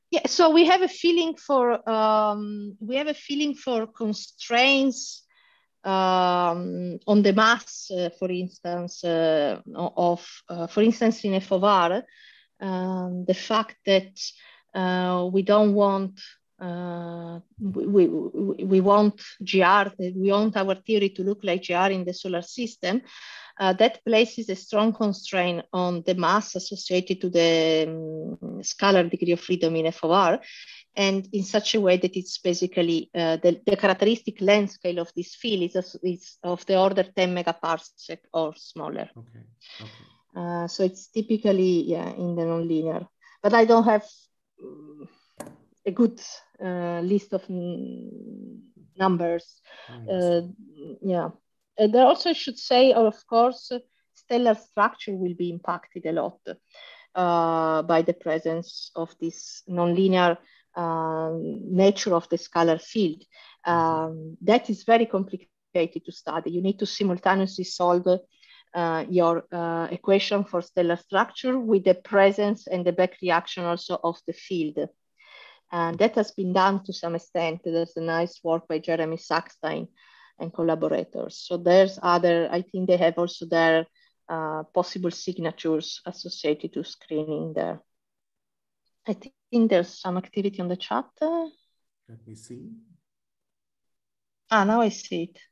Yeah, so we have a feeling for um, we have a feeling for constraints um, on the mass, uh, for instance, uh, of uh, for instance in F O V R, um, the fact that uh, we don't want uh, we, we we want G R, we want our theory to look like G R in the solar system. Uh, that places a strong constraint on the mass associated to the um, scalar degree of freedom in F O R, and in such a way that it's basically uh, the, the characteristic length scale of this field is, is of the order ten megaparsec or smaller. Okay. Okay. Uh, so it's typically yeah in the nonlinear, but I don't have um, a good uh, list of numbers. Uh, yeah. And there also should say, of course, stellar structure will be impacted a lot uh, by the presence of this nonlinear um, nature of the scalar field. Um, that is very complicated to study. You need to simultaneously solve uh, your uh, equation for stellar structure with the presence and the back reaction also of the field. And that has been done to some extent. There's a nice work by Jeremy Sackstein and collaborators. So there's other, I think they have also their uh, possible signatures associated to screening there. I think there's some activity on the chat. Let me see. Ah, now I see it.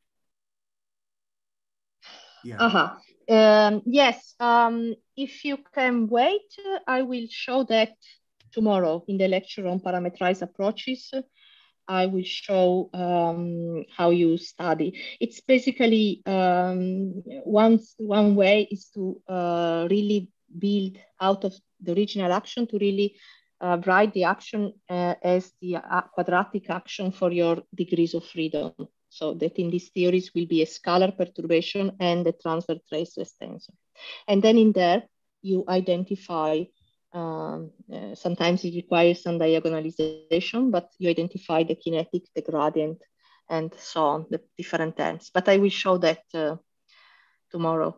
Yeah. Uh-huh. Um, yes, um, if you can wait, I will show that tomorrow in the lecture on parameterized approaches. I will show um, how you study. It's basically um, one, one way is to uh, really build out of the original action to really uh, write the action uh, as the uh, quadratic action for your degrees of freedom. So that in these theories will be a scalar perturbation and a transfer traceless tensor. And then in there, you identify Um, uh, sometimes it requires some diagonalization, but you identify the kinetic, the gradient, and so on, the different ends. But I will show that uh, tomorrow.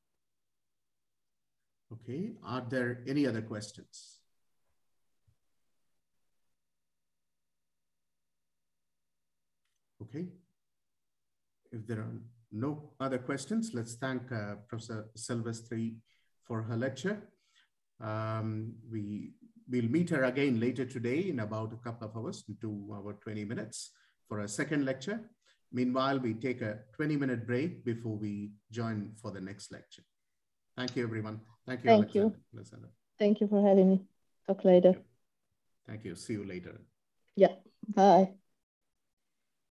Okay, are there any other questions? Okay, if there are no other questions, let's thank uh, Professor Silvestri for her lecture. Um, we will meet her again later today in about a couple of hours, to our twenty minutes for a second lecture. Meanwhile, we take a twenty minute break before we join for the next lecture. Thank you, everyone. Thank you, Thank Alexander. you. Alessandra. Thank you for having me. Talk later. Thank you. Thank you. See you later. Yeah, bye.